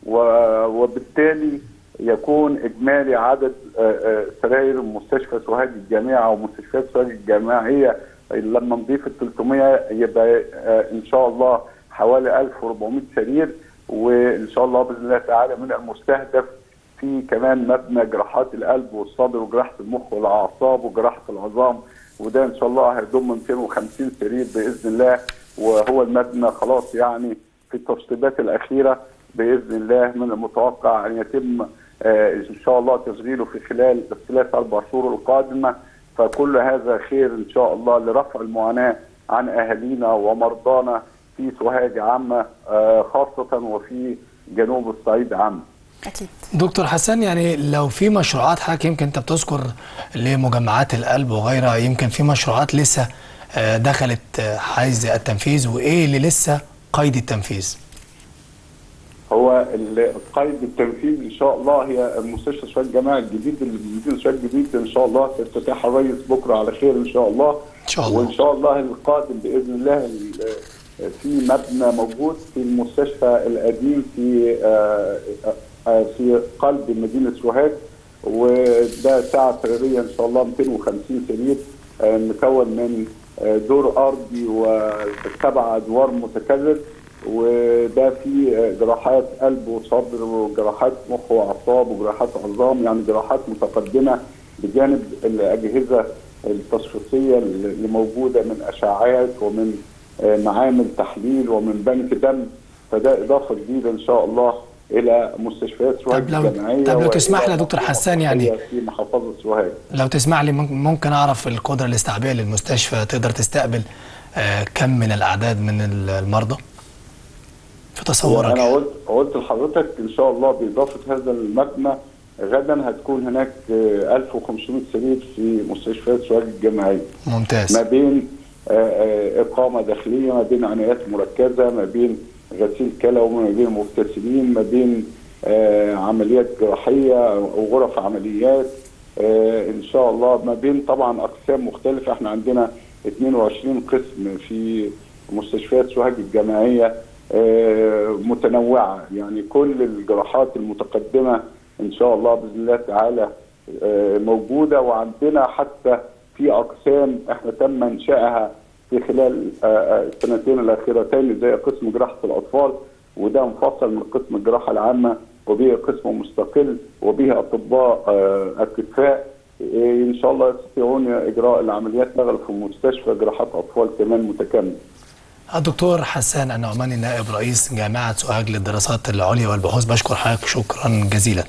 وبالتالي يكون اجمالي عدد سراير مستشفى سوهاج الجامعه ومستشفيات سوهاج الجامعيه لما نضيف ال ثلاثمائة يبقى ان شاء الله حوالي ألف وأربعمائة سرير. وان شاء الله باذن الله تعالى من المستهدف في كمان مبنى جراحات القلب والصدر وجراحه المخ والاعصاب وجراحه العظام، وده ان شاء الله هيضم مئتين وخمسين سرير باذن الله. وهو المبنى خلاص يعني في التشطيبات الاخيره باذن الله، من المتوقع ان يتم آه ان شاء الله تشغيله في خلال الثلاث اربع شهور القادمه. فكل هذا خير ان شاء الله لرفع المعاناه عن اهالينا ومرضانا في سوهاج عامه آه خاصه وفي جنوب الصعيد عامه. أكيد. دكتور حسن، يعني لو في مشروعات حضرتك يمكن انت بتذكر لمجمعات القلب وغيرها، يمكن في مشروعات لسه دخلت حيز التنفيذ، وايه اللي لسه قيد التنفيذ؟ هو قيد التنفيذ ان شاء الله هي مستشفى سوهاج الجامعي الجديد اللي مدينه سوهاج الجديد ان شاء الله سيفتتح الرئيس بكره على خير ان شاء الله. ان شاء الله. وان شاء الله القادم باذن الله في مبنى موجود في المستشفى القديم في في قلب مدينه سوهاج، وده ساعه سريريه ان شاء الله مئتين وخمسين سرير مكون من دور ارضي وسبع ادوار متكرر، وده فيه جراحات قلب وصدر وجراحات مخ واعصاب وجراحات عظام، يعني جراحات متقدمه بجانب الاجهزه التشخيصيه اللي موجوده من اشعاعات ومن معامل تحليل ومن بنك دم. فده اضافه جديده ان شاء الله الى مستشفيات سوهاج الجامعيه. طب لو تسمح لي يا دكتور حسان، يعني في محافظه سوهاج، لو تسمح لي ممكن اعرف القدره الاستيعابيه للمستشفى تقدر تستقبل آه كم من الاعداد من المرضى في تصورك؟ انا قلت قلت لحضرتك ان شاء الله باضافه هذا المبنى غدا هتكون هناك ألف وخمسمائة سرير في مستشفيات سوهاج الجامعيه. ممتاز. ما بين آه اقامه داخليه، ما بين عنايات مركزه، ما بين غسيل كلوي، ما بين مغتسلين، ما بين آه عمليات جراحيه وغرف عمليات آه ان شاء الله، ما بين طبعا اقسام مختلفه. احنا عندنا اثنين وعشرين قسم في مستشفيات سوهاج الجامعيه آه متنوعه، يعني كل الجراحات المتقدمه ان شاء الله باذن الله تعالى آه موجوده. وعندنا حتى في اقسام احنا تم انشائها في خلال السنتين الاخيرتين زي قسم جراحه الاطفال، وده منفصل من قسم الجراحه العامه، وبه قسم مستقل وبه اطباء اكفاء ان شاء الله يستطيعون اجراء العمليات نغل في مستشفى جراحات اطفال كمان متكامل. الدكتور حسان النعماني نائب رئيس جامعه سوهاج للدراسات العليا والبحوث، بشكر حضرتك شكرا جزيلا.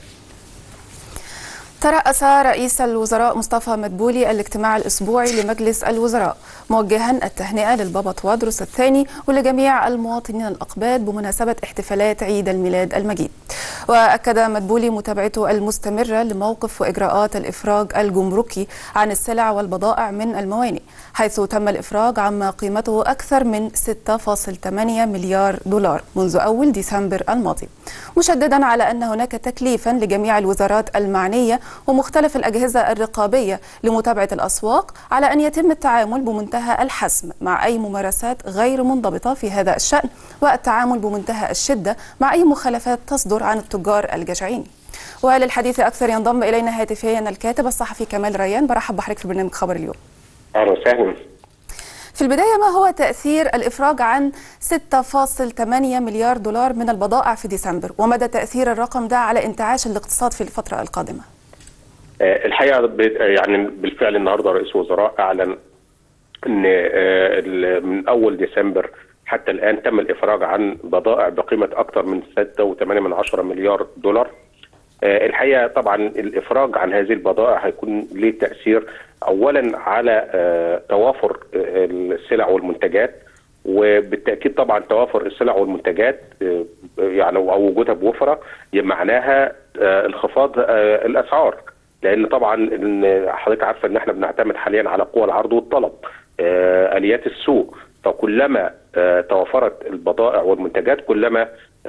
ترأس رئيس الوزراء مصطفى مدبولي الاجتماع الأسبوعي لمجلس الوزراء موجها التهنئة للبابا توادرس الثاني ولجميع المواطنين الأقباط بمناسبة احتفالات عيد الميلاد المجيد. وأكد مدبولي متابعته المستمرة لموقف وإجراءات الإفراج الجمركي عن السلع والبضائع من الموانئ، حيث تم الإفراج عما قيمته أكثر من ستة فاصلة ثمانية مليار دولار منذ أول ديسمبر الماضي، مشددا على أن هناك تكليفا لجميع الوزارات المعنية ومختلف الأجهزة الرقابية لمتابعة الأسواق على أن يتم التعامل بمنتهى الحسم مع أي ممارسات غير منضبطة في هذا الشأن، والتعامل بمنتهى الشدة مع أي مخالفات تصدر عن التجار الجشعين. وللحديث أكثر ينضم إلينا هاتفيا الكاتب الصحفي كمال ريان. برحب بحضرتك في برنامج خبر اليوم. أهلا وسهلا. في البداية، ما هو تأثير الإفراج عن ستة فاصلة ثمانية مليار دولار من البضائع في ديسمبر، ومدى تأثير الرقم ده على انتعاش الاقتصاد في الفترة القادمة؟ الحقيقة يعني بالفعل النهاردة رئيس الوزراء أعلن أن من أول ديسمبر حتى الآن تم الإفراج عن بضائع بقيمة أكثر من ستة فاصلة ثمانية مليار دولار. الحقيقة طبعا الإفراج عن هذه البضائع هيكون له تأثير أولا على توافر السلع والمنتجات، وبالتأكيد طبعا توافر السلع والمنتجات يعني أو وجودها بوفرة معناها انخفاض الأسعار، لأن طبعا حضرتك عارفة أن احنا بنعتمد حاليا على قوى العرض والطلب، آليات السوق. فكلما توفرت البضائع والمنتجات كلما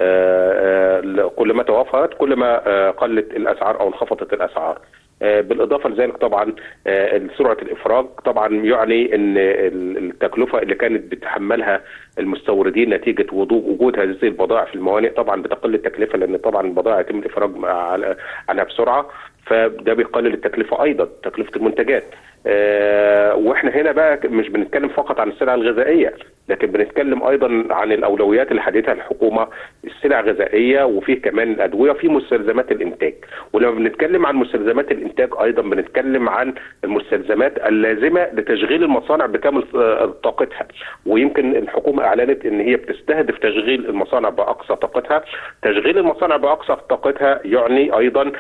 كلما توفرت كلما قلت الأسعار أو انخفضت الأسعار. بالإضافة لذلك طبعا سرعة الإفراج طبعا يعني أن التكلفة اللي كانت بتحملها المستوردين نتيجة وجود هذه البضائع في الموانئ طبعا بتقل التكلفة، لأن طبعا البضائع يتم الإفراج عنها بسرعة، فده بيقلل التكلفة أيضا، تكلفة المنتجات. أه واحنا هنا بقى مش بنتكلم فقط عن السلع الغذائيه، لكن بنتكلم ايضا عن الاولويات اللي حددتها الحكومه، السلع الغذائيه وفيه كمان الادويه وفي مستلزمات الانتاج. ولما بنتكلم عن مستلزمات الانتاج ايضا بنتكلم عن المستلزمات اللازمه لتشغيل المصانع بكامل طاقتها، ويمكن الحكومه اعلنت ان هي بتستهدف تشغيل المصانع باقصى طاقتها. تشغيل المصانع باقصى طاقتها يعني ايضا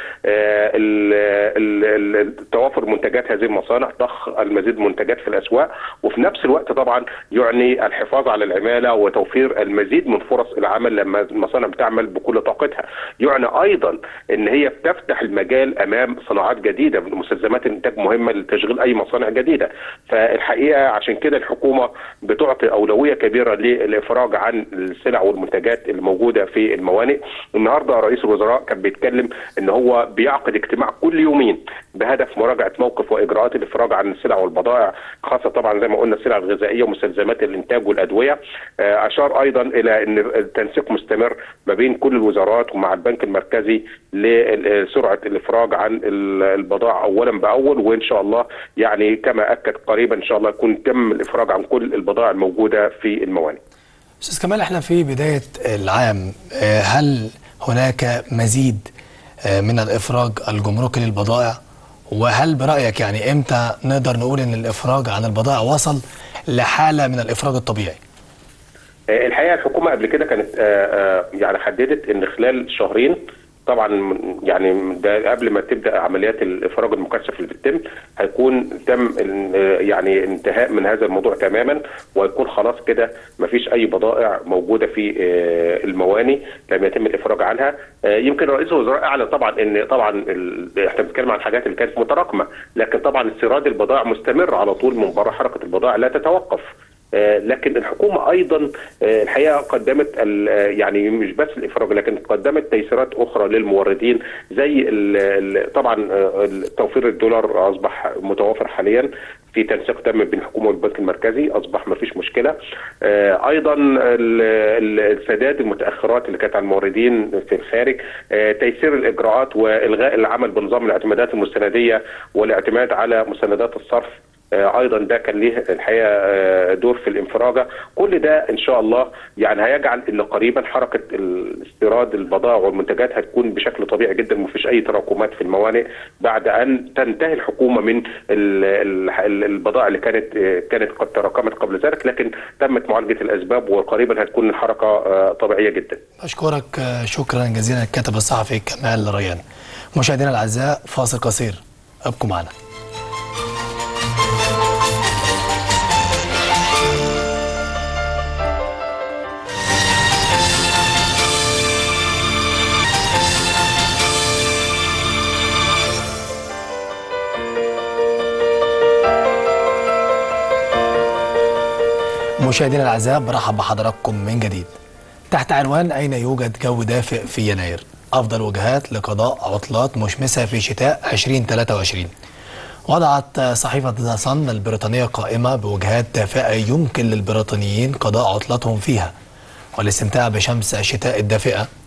توافر منتجات هذه المصانع، ضخ المزيد من منتجات في الاسواق، وفي نفس الوقت طبعا يعني الحفاظ على العماله وتوفير المزيد من فرص العمل لما المصانع بتعمل بكل طاقتها. يعني ايضا ان هي بتفتح المجال امام صناعات جديده من مستلزمات الانتاج مهمه لتشغيل اي مصانع جديده. فالحقيقه عشان كده الحكومه بتعطي اولويه كبيره للافراج عن السلع والمنتجات الموجوده في الموانئ. النهارده رئيس الوزراء كان بيتكلم ان هو بيعقد اجتماع كل يومين بهدف مراجعه موقف واجراءات الافراج عن السلع والبضائع، خاصه طبعا زي ما قلنا السلع الغذائيه ومستلزمات الانتاج والادويه. اشار ايضا الى ان التنسيق مستمر ما بين كل الوزارات ومع البنك المركزي لسرعه الافراج عن البضائع اولا باول، وان شاء الله يعني كما اكد قريبا ان شاء الله يكون تم الافراج عن كل البضائع الموجوده في الموانئ. استاذ كمال، احنا في بدايه العام، هل هناك مزيد من الافراج الجمركي للبضائع؟ وهل برأيك يعني امتى نقدر نقول ان الافراج عن البضائع وصل لحالة من الافراج الطبيعي؟ الحقيقة الحكومة قبل كده كانت يعني حددت ان خلال شهرين طبعا يعني ده قبل ما تبدا عمليات الافراج المكثف اللي بتتم هيكون تم يعني انتهاء من هذا الموضوع تماما، ويكون خلاص كده ما فيش اي بضائع موجوده في الموانئ لم يتم الافراج عنها. يمكن رئيس الوزراء اعلن طبعا ان طبعا احنا بنتكلم عن حاجات اللي كانت متراكمه، لكن طبعا استيراد البضائع مستمر على طول من بره، حركه البضائع لا تتوقف. لكن الحكومة أيضا الحقيقة قدمت يعني مش بس الإفراج، لكن قدمت تيسيرات أخرى للموردين زي طبعا توفير الدولار أصبح متوافر حاليا في تنسيق تم بين الحكومة والبنك المركزي، أصبح ما فيش مشكلة. أيضا السداد المتأخرات اللي كانت على الموردين في الخارج، تيسير الإجراءات وإلغاء العمل بنظام الاعتمادات المستندية والاعتماد على مستندات الصرف، ايضا ده كان ليه الحقيقه دور في الانفراجه. كل ده ان شاء الله يعني هيجعل ان قريبا حركه استيراد البضائع والمنتجات هتكون بشكل طبيعي جدا، ومفيش اي تراكمات في الموانئ بعد ان تنتهي الحكومه من البضائع اللي كانت كانت قد تراكمت قبل ذلك، لكن تمت معالجه الاسباب وقريبا هتكون الحركه طبيعيه جدا. اشكرك شكرا جزيلا الكاتب الصحفي كمال ريان. مشاهدينا الاعزاء، فاصل قصير، ابقوا معنا. مشاهدينا الاعزاء، برحب بحضراتكم من جديد. تحت عنوان اين يوجد جو دافئ في يناير؟ افضل وجهات لقضاء عطلات مشمسه في شتاء ألفين وثلاثة وعشرين. وضعت صحيفه ذا صن البريطانيه قائمه بوجهات دافئه يمكن للبريطانيين قضاء عطلتهم فيها والاستمتاع بشمس الشتاء الدافئه،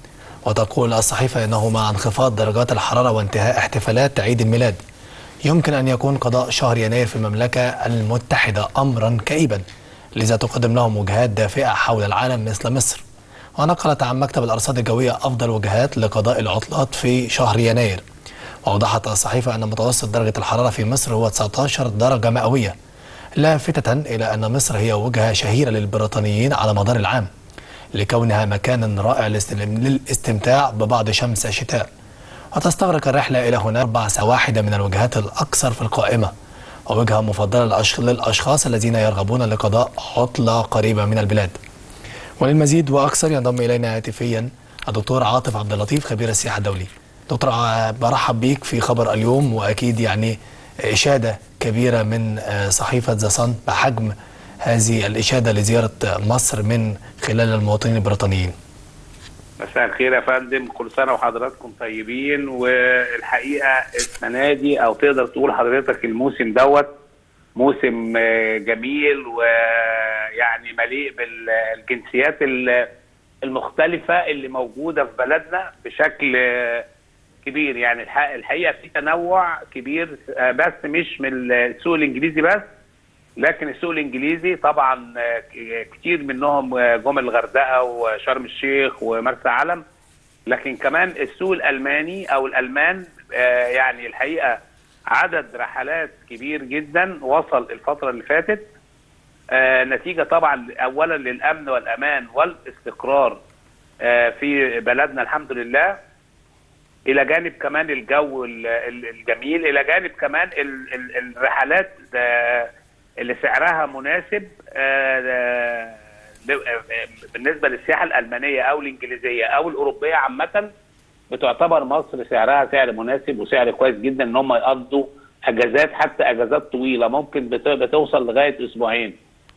وتقول الصحيفة إنه مع انخفاض درجات الحرارة وانتهاء احتفالات عيد الميلاد يمكن أن يكون قضاء شهر يناير في المملكة المتحدة أمرا كئيبا، لذا تقدم لهم وجهات دافئة حول العالم مثل مصر. ونقلت عن مكتب الأرصاد الجوية أفضل وجهات لقضاء العطلات في شهر يناير. وأوضحت الصحيفة أن متوسط درجة الحرارة في مصر هو تسعة عشر درجة مئوية، لافتة إلى أن مصر هي وجهة شهيرة للبريطانيين على مدار العام لكونها مكان رائع للاستمتاع ببعض شمس الشتاء. وتستغرق الرحلة إلى هنا أربع واحدة من الوجهات الأكثر في القائمة، ووجهة مفضلة للأشخاص الذين يرغبون لقضاء عطلة قريبة من البلاد. وللمزيد وأكثر ينضم إلينا هاتفيا الدكتور عاطف عبد اللطيف خبير السياحة الدولي. دكتور برحب بيك في خبر اليوم، وأكيد يعني إشادة كبيرة من صحيفة ذا صن بحجم هذه الإشادة لزيارة مصر من خلال المواطنين البريطانيين. مساء الخير يا فندم، كل سنة وحضراتكم طيبين. والحقيقة السنة دي أو تقدر تقول حضرتك الموسم دوت موسم جميل ويعني مليء بالجنسيات المختلفة اللي موجودة في بلدنا بشكل كبير. يعني الحقيقة في تنوع كبير، بس مش من السوق الإنجليزي بس، لكن السوق الإنجليزي طبعا كتير منهم جم الغردقة وشرم الشيخ ومرسى علم، لكن كمان السوق الألماني أو الألمان يعني الحقيقة عدد رحلات كبير جدا وصل الفترة اللي فاتت، نتيجة طبعا أولا للأمن والأمان والاستقرار في بلدنا الحمد لله، إلى جانب كمان الجو الجميل، إلى جانب كمان الرحلات اللي سعرها مناسب بالنسبة للسياحة الألمانية أو الإنجليزية أو الأوروبية عامة. بتعتبر مصر سعرها سعر مناسب وسعر كويس جدا ان هم يقضوا اجازات، حتى اجازات طويله ممكن بتوصل لغايه اسبوعين.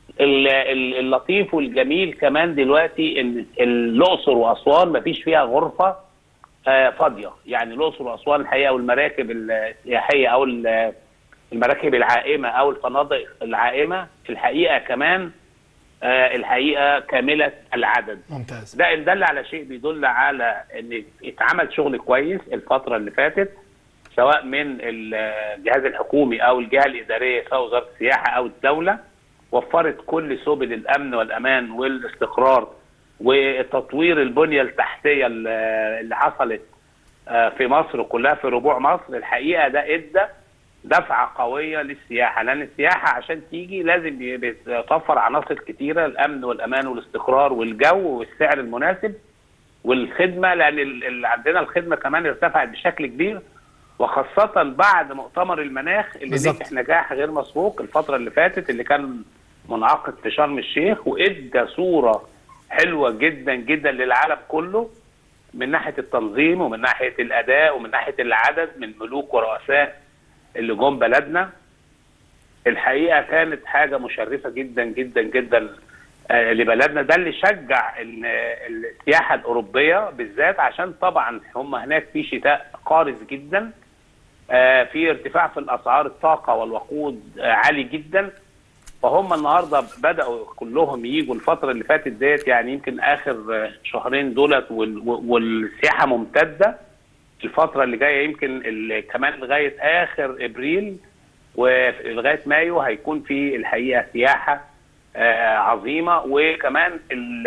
اللطيف والجميل كمان دلوقتي ان الاقصر واسوان مفيش فيها غرفه فاضيه، يعني الاقصر واسوان الحقيقه والمراكب السياحيه او المراكب العائمه او الفنادق العائمه في الحقيقه كمان الحقيقه كامله العدد. ممتاز. ده ان دل على شيء بيدل على ان اتعمل شغل كويس الفتره اللي فاتت، سواء من الجهاز الحكومي او الجهه الاداريه سواء وزاره السياحه او الدوله، وفرت كل سبل الامن والامان والاستقرار وتطوير البنيه التحتيه اللي حصلت في مصر كلها في ربوع مصر. الحقيقه ده ادى دفعه قويه للسياحه، لان السياحه عشان تيجي لازم بتوفر عناصر كتيره، الامن والامان والاستقرار والجو والسعر المناسب والخدمه، لان اللي عندنا الخدمه كمان ارتفعت بشكل كبير، وخاصه بعد مؤتمر المناخ اللي نجح نجاح غير مسبوق الفتره اللي فاتت اللي كان منعقد في شرم الشيخ، وادى صوره حلوه جدا جدا للعالم كله من ناحيه التنظيم ومن ناحيه الاداء ومن ناحيه العدد من ملوك ورؤساء اللي جم بلدنا. الحقيقه كانت حاجه مشرفه جدا جدا جدا لبلدنا. ده اللي شجع السياحه الاوروبيه بالذات، عشان طبعا هم هناك في شتاء قارس جدا، في ارتفاع في الاسعار الطاقه والوقود عالي جدا، فهم النهارده بداوا كلهم ييجوا الفتره اللي فاتت ديت، يعني يمكن اخر شهرين دولت، والسياحه ممتده الفتره اللي جايه، يمكن كمان لغايه اخر ابريل ولغايه مايو هيكون في الحقيقه سياحه عظيمه. وكمان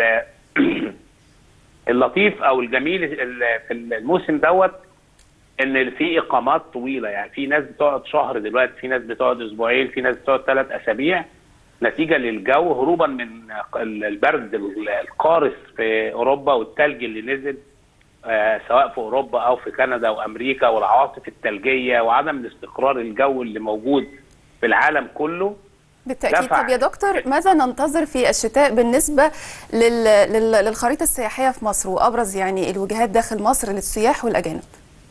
اللطيف او الجميل في الموسم دوت ان في اقامات طويله، يعني في ناس بتقعد شهر دلوقتي، في ناس بتقعد اسبوعين، في ناس بتقعد ثلاث اسابيع، نتيجه للجو هروبا من البرد القارس في اوروبا والثلج اللي نزل آه سواء في اوروبا او في كندا وامريكا والعواصف الثلجيه وعدم الاستقرار الجو اللي موجود في العالم كله. بالتاكيد. طب يا دكتور، ماذا ننتظر في الشتاء بالنسبه لل... لل... للخريطه السياحيه في مصر، وابرز يعني الوجهات داخل مصر للسياح والاجانب؟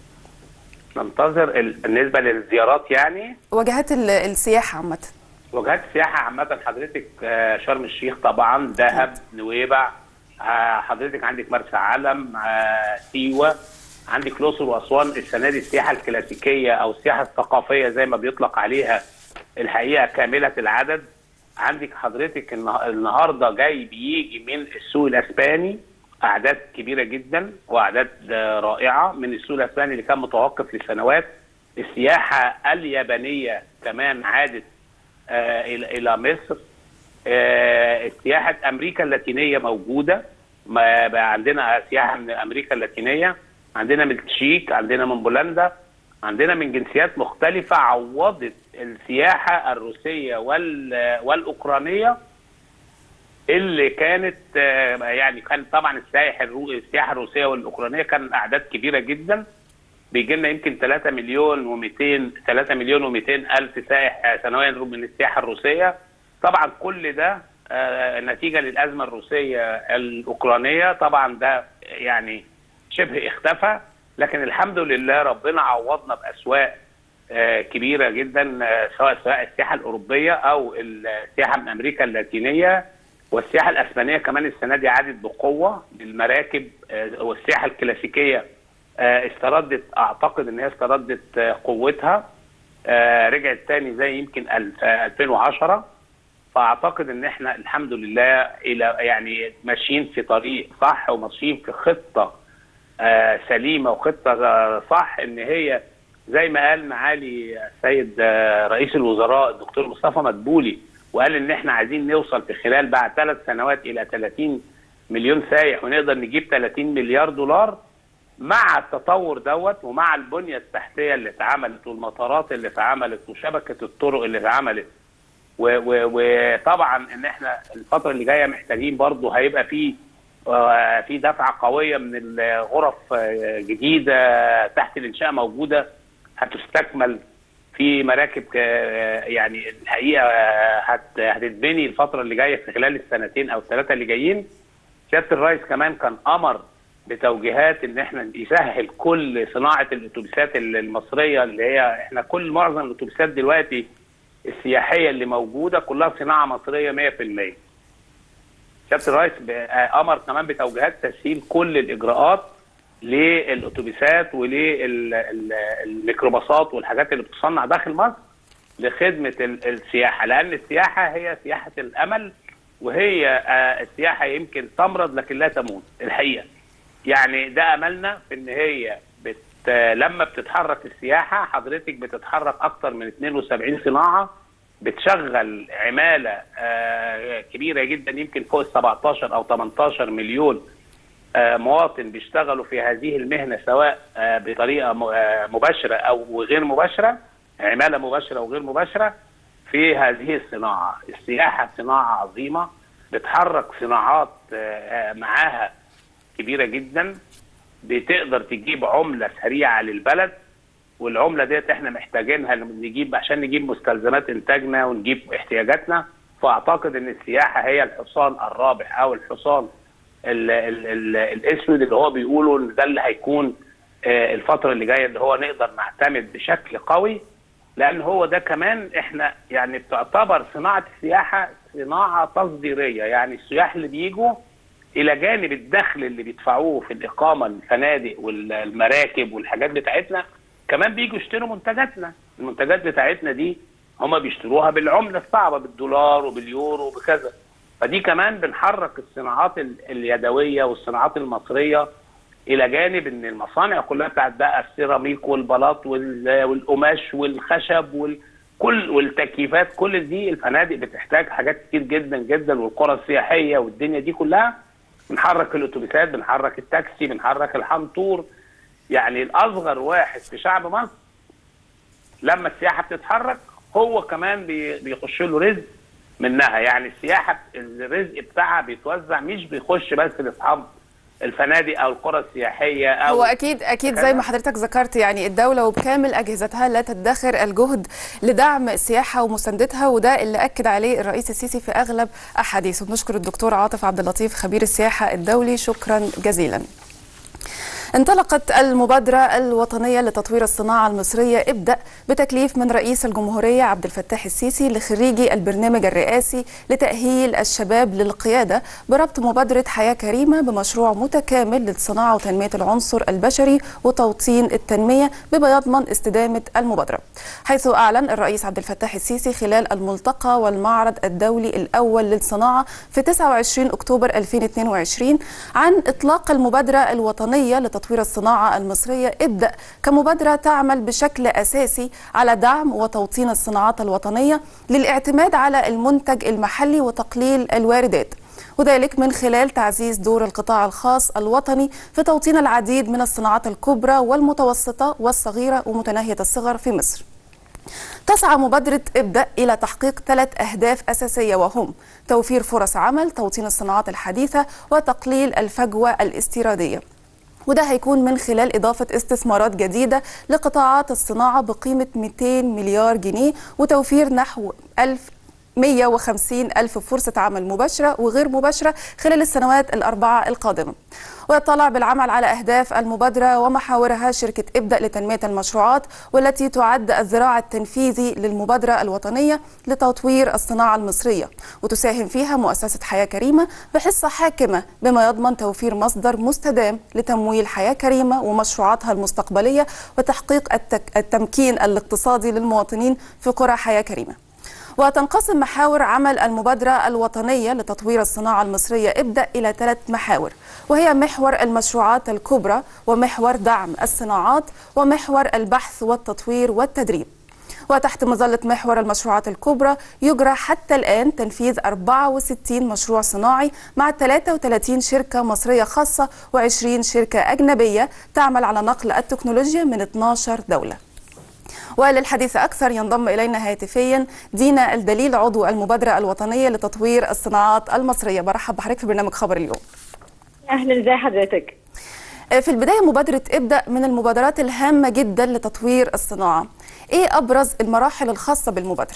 ننتظر بالنسبه للزيارات يعني وجهات السياحه عامه. وجهات السياحه عامه حضرتك شرم الشيخ طبعا، دهب، نويبع، حضرتك عندك مرسى علم، سيوه، عندك الاقصر واسوان. السنه دي السياحه الكلاسيكيه او السياحه الثقافيه زي ما بيطلق عليها الحقيقه كامله العدد. عندك حضرتك النهارده جاي بيجي من السوق الاسباني اعداد كبيره جدا واعداد رائعه من السوق الاسباني اللي كان متوقف لسنوات. السياحه اليابانيه كمان عادت آه الى مصر. آه سياحه امريكا اللاتينيه موجوده، ما بقى عندنا سياحه من امريكا اللاتينيه، عندنا من التشيك، عندنا من بولندا، عندنا من جنسيات مختلفه عوضت السياحه الروسيه والاوكرانيه اللي كانت يعني كان طبعا السائح السياحه الروسيه والاوكرانيه كان اعداد كبيره جدا، بيجي لنا يمكن ثلاثة مليون ومئتين ثلاثة مليون ومئتين الف سائح سنويا من السياحه الروسيه. طبعا كل ده نتيجه للازمه الروسيه الاوكرانيه، طبعا ده يعني شبه اختفى، لكن الحمد لله ربنا عوضنا باسواق كبيره جدا، سواء سواء السياحه الاوروبيه او السياحه من امريكا اللاتينيه، والسياحه الاسبانيه كمان السنه دي عادت بقوه بالمراكب، والسياحه الكلاسيكيه استردت، اعتقد ان هي استردت قوتها، رجعت تاني زي يمكن ألفين وعشرة. فاعتقد ان احنا الحمد لله الى يعني ماشيين في طريق صح وماشيين في خطه سليمه وخطه صح، ان هي زي ما قال معالي السيد رئيس الوزراء الدكتور مصطفى مدبولي، وقال ان احنا عايزين نوصل في خلال بعد ثلاث سنوات الى ثلاثين مليون سايح ونقدر نجيب ثلاثين مليار دولار. مع التطور دوت ومع البنيه التحتيه اللي اتعملت والمطارات اللي اتعملت وشبكه الطرق اللي اتعملت، وطبعا ان احنا الفتره اللي جايه محتاجين برضه هيبقى في في دفعه قويه من الغرف جديده تحت الانشاء موجوده هتستكمل، في مراكب يعني الحقيقه هتتبني الفتره اللي جايه في خلال السنتين او الثلاثه اللي جايين. سياده الرئيس كمان كان امر بتوجيهات ان احنا يسهل كل صناعه الاتوبيسات المصريه، اللي هي احنا كل معظم الاتوبيسات دلوقتي السياحيه اللي موجوده كلها صناعه مصريه مئة في المئة. سياده الرئيس امر كمان بتوجيهات تسهيل كل الاجراءات للاتوبيسات وللميكروباصات والحاجات اللي بتصنع داخل مصر لخدمه السياحه، لان السياحه هي سياحه الامل، وهي السياحه يمكن تمرض لكن لا تموت الحقيقه. يعني ده املنا في ان هي بت لما بتتحرك السياحه حضرتك بتتحرك اكثر من اثنين وسبعين صناعه، بتشغل عماله كبيره جدا يمكن فوق ال سبعتاشر او تمنتاشر مليون مواطن بيشتغلوا في هذه المهنه، سواء بطريقه مباشره او غير مباشره، عماله مباشره وغير مباشره في هذه الصناعه. السياحه صناعه عظيمه بتحرك صناعات معاها كبيره جدا، بتقدر تجيب عمله سريعه للبلد، والعمله ديت احنا محتاجينها نجيب عشان نجيب مستلزمات انتاجنا ونجيب احتياجاتنا. فاعتقد ان السياحه هي الحصان الرابح او الحصان ال ال ال الاسود اللي هو بيقولوا ان ده اللي هيكون الفتره اللي جايه اللي هو نقدر نعتمد بشكل قوي، لان هو ده كمان احنا يعني بتعتبر صناعه السياحه صناعه تصديريه. يعني السياح اللي بيجوا الى جانب الدخل اللي بيدفعوه في الاقامه الفنادق والمراكب والحاجات بتاعتنا، كمان بيجوا يشتروا منتجاتنا. المنتجات بتاعتنا دي هم بيشتروها بالعمله الصعبه، بالدولار وباليورو وبكذا. فدي كمان بنحرك الصناعات اليدويه والصناعات المصريه، الى جانب ان المصانع كلها بتاعت بقى السيراميك والبلاط والقماش والخشب والكل والتكييفات، كل دي الفنادق بتحتاج حاجات كتير جدا جدا، والقرى السياحيه والدنيا دي كلها. بنحرك الاتوبيسات، بنحرك التاكسي، بنحرك الحنطور. يعني الاصغر واحد في شعب مصر لما السياحه بتتحرك هو كمان بيخش له رزق منها. يعني السياحه الرزق بتاعها بيتوزع، مش بيخش بس لاصحاب الفنادق او القرى السياحيه او هو اكيد اكيد زي ما حضرتك ذكرت، يعني الدوله وبكامل اجهزتها لا تدخر الجهد لدعم السياحه ومساندتها، وده اللي اكد عليه الرئيس السيسي في اغلب احاديثه. بنشكر الدكتور عاطف عبد اللطيف خبير السياحه الدولي، شكرا جزيلا. انطلقت المبادرة الوطنية لتطوير الصناعة المصرية ابدأ بتكليف من رئيس الجمهورية عبد الفتاح السيسي لخريجي البرنامج الرئاسي لتأهيل الشباب للقيادة بربط مبادرة حياة كريمة بمشروع متكامل للصناعة وتنمية العنصر البشري وتوطين التنمية بما يضمن استدامة المبادرة، حيث أعلن الرئيس عبد الفتاح السيسي خلال الملتقى والمعرض الدولي الأول للصناعة في تسعة وعشرين أكتوبر ألفين واثنين وعشرين عن إطلاق المبادرة الوطنية لتطوير الصناعة المصرية ابدأ كمبادرة تعمل بشكل أساسي على دعم وتوطين الصناعات الوطنية للاعتماد على المنتج المحلي وتقليل الواردات، وذلك من خلال تعزيز دور القطاع الخاص الوطني في توطين العديد من الصناعات الكبرى والمتوسطة والصغيرة ومتناهية الصغر في مصر. تسعى مبادرة ابدأ إلى تحقيق ثلاث أهداف أساسية، وهم توفير فرص عمل، توطين الصناعات الحديثة، وتقليل الفجوة الاستيرادية، وده هيكون من خلال إضافة استثمارات جديدة لقطاعات الصناعة بقيمة مئتين مليار جنيه وتوفير نحو ألف ومئة وخمسين ألف فرصة عمل مباشرة وغير مباشرة خلال السنوات الأربعة القادمة. ويطلع بالعمل على أهداف المبادرة ومحاورها شركة ابدأ لتنمية المشروعات، والتي تعد الذراع التنفيذي للمبادرة الوطنية لتطوير الصناعة المصرية، وتساهم فيها مؤسسة حياة كريمة بحصة حاكمة بما يضمن توفير مصدر مستدام لتمويل حياة كريمة ومشروعاتها المستقبلية وتحقيق التمكين الاقتصادي للمواطنين في قرى حياة كريمة. وتنقسم محاور عمل المبادرة الوطنية لتطوير الصناعة المصرية ابدأ إلى ثلاث محاور، وهي محور المشروعات الكبرى، ومحور دعم الصناعات، ومحور البحث والتطوير والتدريب. وتحت مظلة محور المشروعات الكبرى يجرى حتى الآن تنفيذ أربعة وستين مشروع صناعي مع ثلاثة وثلاثين شركة مصرية خاصة وعشرين شركة أجنبية تعمل على نقل التكنولوجيا من اثنتي عشرة دولة. وللحديث أكثر ينضم إلينا هاتفيا دينا الدليل، عضو المبادرة الوطنية لتطوير الصناعات المصرية. برحب بحضرتك في برنامج خبر اليوم. أهلا، ازي حضرتك؟ في البداية مبادرة ابدأ من المبادرات الهامة جدا لتطوير الصناعة، إيه أبرز المراحل الخاصة بالمبادرة؟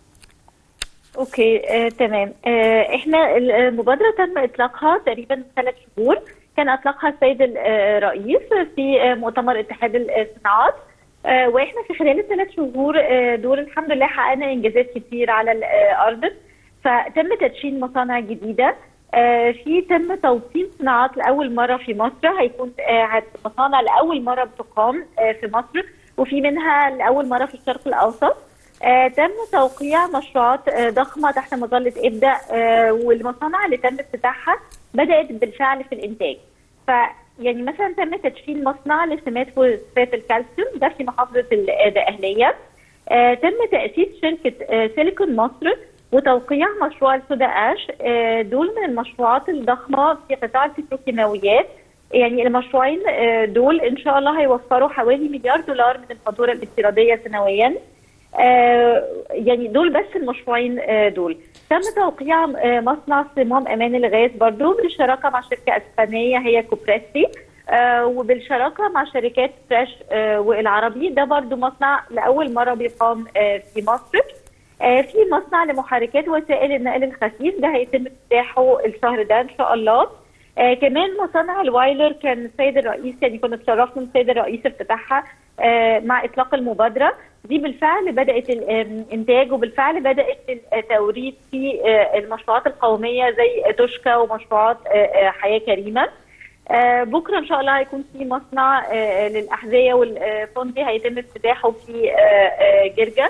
أوكي، آه، تمام. آه، إحنا المبادرة تم إطلاقها تقريبا ثلاث شهور، كان أطلقها السيد الرئيس في مؤتمر اتحاد الصناعات، آه واحنا في خلال الثلاث شهور آه دول الحمد لله حققنا انجازات كتير على الارض. فتم تدشين مصانع جديده، آه في تم توطين صناعات لاول مره في مصر، هيكون آه مصانع لاول مره بتقام آه في مصر، وفي منها لاول مره في الشرق الاوسط. آه تم توقيع مشروعات آه ضخمه تحت مظله ابدأ، آه والمصانع اللي تم افتتاحها بدات بالفعل في الانتاج. ف يعني مثلا تم تدشين مصنع لسمات فوسفات الكالسيوم ده في محافظه الدقهليه. آه تم تاسيس شركه آه سيليكون مصر وتوقيع مشروع السودا اش. آه دول من المشروعات الضخمه في قطاع البتروكيماويات. يعني المشروعين آه دول ان شاء الله هيوفروا حوالي مليار دولار من الفاتوره الاستيراديه سنويا. آه يعني دول بس المشروعين آه دول. تم توقيع آه مصنع صمام امان الغاز برضو بالشراكه مع شركه اسبانيه هي كوبريسي، آه وبالشراكه مع شركات فريش آه والعربي. ده برضو مصنع لاول مره بيقام آه في مصر. آه في مصنع لمحركات وسائل النقل الخفيف، ده هيتم افتتاحه الشهر ده ان شاء الله. آه كمان مصانع الوايلر كان السيد الرئيس، يعني كنا اتشرفنا من السيد الرئيس افتتاحها آه مع اطلاق المبادره دي. بالفعل بدات الانتاج وبالفعل بدات التوريد في آه المشروعات القوميه زي توشكا ومشروعات آه حياه كريمه. آه بكره ان شاء الله هيكون في مصنع آه للاحذيه والفندق هيتم افتتاحه في آه آه جرجا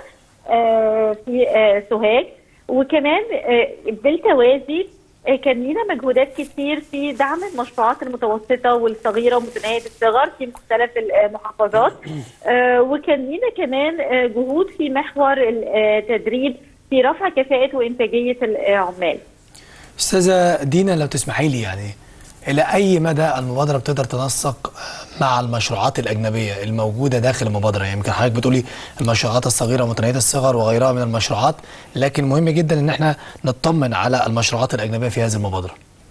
آه في آه سوهاج. وكمان آه بالتوازي كان لينا مجهودات كتير في دعم المشروعات المتوسطه والصغيره ومتناهيه الصغر في مختلف المحافظات. آه وكان لينا كمان آه جهود في محور التدريب في رفع كفاءه وانتاجيه العمال. استاذه دينا، لو تسمحي لي، يعني الى اي مدى المبادره بتقدر تنسق مع المشروعات الاجنبيه الموجوده داخل المبادره؟ يعني يمكن حضرتك بتقولي المشروعات الصغيره ومتناهيه الصغر وغيرها من المشروعات، لكن مهم جدا ان احنا نطمن على المشروعات الاجنبيه في هذه المبادره.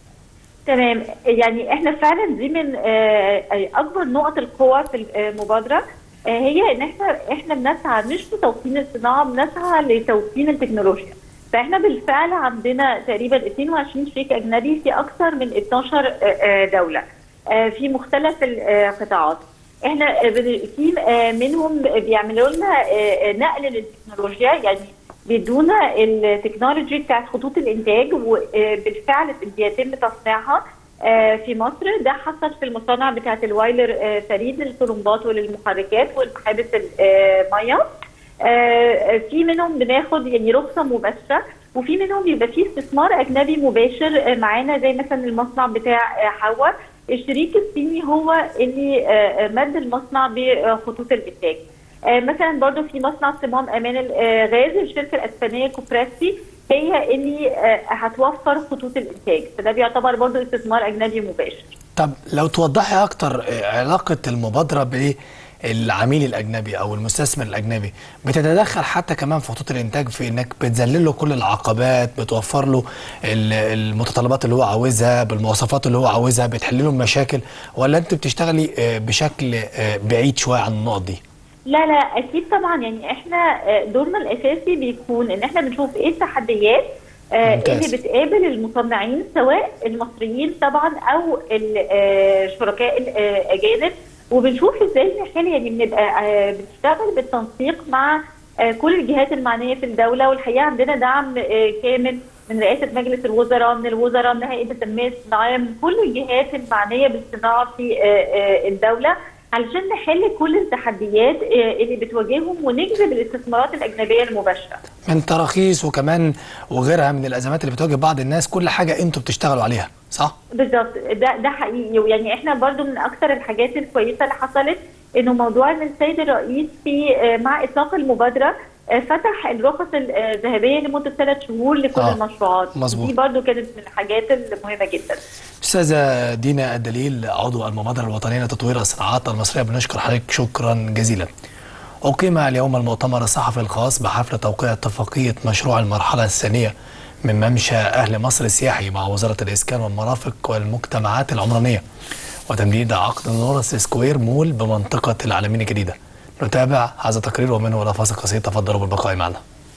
تمام، يعني احنا فعلا دي من اكبر نقط القوه في المبادره، هي ان احنا احنا بنسعى مش لتوطين الصناعه، بنسعى لتوطين التكنولوجيا. فاحنا بالفعل عندنا تقريبا اثنين وعشرين شريك اجنبي في اكثر من اثنتي عشرة دوله. في مختلف القطاعات. احنا في منهم بيعملوا لنا نقل للتكنولوجيا، يعني بيدونا التكنولوجي بتاعت خطوط الانتاج وبالفعل بيتم تصنيعها في مصر. ده حصل في المصانع بتاعت الوايلر فريد للطرمبات وللمحركات والمحابس الميه. في منهم بناخد يعني رخصه مباشره، وفي منهم بيبقى فيه استثمار اجنبي مباشر معانا، زي مثلا المصنع بتاع حوا. الشريك الصيني هو اللي مد المصنع بخطوط الانتاج. مثلا برضو في مصنع صمام امان الغاز، الشركه الاسبانيه كوبراسي هي اللي هتوفر خطوط الانتاج، فده بيعتبر برضو استثمار اجنبي مباشر. طب لو توضحي اكتر علاقه المبادره بالعميل الاجنبي او المستثمر الاجنبي، بتتدخل حتى كمان في خطوط الانتاج في انك بتذلل له كل العقبات، بتوفر له المتطلبات اللي هو عاوزها بالمواصفات اللي هو عاوزها، بتحل له المشاكل، ولا انت بتشتغلي بشكل بعيد شويه عن النقط دي؟ لا لا اكيد طبعا، يعني احنا دورنا الاساسي بيكون ان احنا بنشوف ايه التحديات اللي بتقابل المصنعين سواء المصريين طبعا او الشركاء الاجانب، وبنشوف ازاي نحل. يعني بنبقى بنشتغل بالتنسيق مع كل الجهات المعنيه في الدوله، والحقيقه عندنا دعم كامل من رئاسه مجلس الوزراء، من الوزراء، من هيئه التنميه الصناعيه، من كل الجهات المعنيه بالصناعه في الدوله، علشان نحل كل التحديات اللي بتواجههم ونجذب الاستثمارات الاجنبيه المباشره. من تراخيص وكمان وغيرها من الازمات اللي بتواجه بعض الناس، كل حاجه انتوا بتشتغلوا عليها، صح؟ بالظبط، ده ده حقيقي. ويعني احنا برضو من اكثر الحاجات الكويسه اللي حصلت انه موضوع ان السيد الرئيس في مع اطلاق المبادره فتح الرخص الذهبيه لمده ثلاث شهور لكل آه. المشروعات. مظبوط. دي برضو كانت من الحاجات المهمه جدا. استاذه دينا الدليل، عضو المبادره الوطنيه لتطوير الصناعات المصريه، بنشكر حضرتك شكرا جزيلا. أقيم اليوم المؤتمر الصحفي الخاص بحفل توقيع اتفاقية مشروع المرحلة الثانية من ممشى أهل مصر السياحي مع وزارة الإسكان والمرافق والمجتمعات العمرانية وتمديد عقد نورس سكوير مول بمنطقة العالمين الجديدة. نتابع هذا التقرير ومنه إلى فاصل قصير، تفضلوا بالبقاء معنا.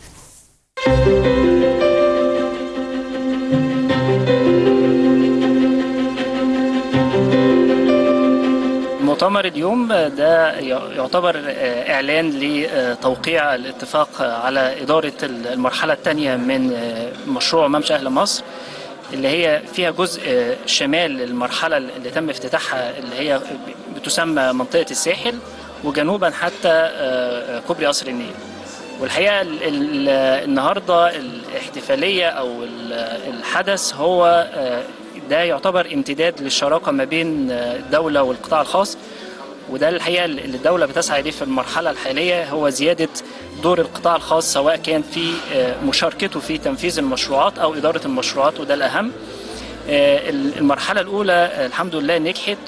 مؤتمر اليوم ده يعتبر إعلان لتوقيع الاتفاق على إدارة المرحلة الثانية من مشروع ممشى أهل مصر، اللي هي فيها جزء شمال المرحلة اللي تم افتتاحها اللي هي بتسمى منطقة الساحل، وجنوبا حتى كوبري قصر النيل. والحقيقة النهاردة الاحتفالية أو الحدث هو ده يعتبر امتداد للشراكة ما بين الدولة والقطاع الخاص، وده الحقيقة اللي الدولة بتسعى إليه في المرحلة الحالية، هو زيادة دور القطاع الخاص سواء كان في مشاركته في تنفيذ المشروعات أو إدارة المشروعات، وده الأهم. المرحلة الأولى الحمد لله نجحت،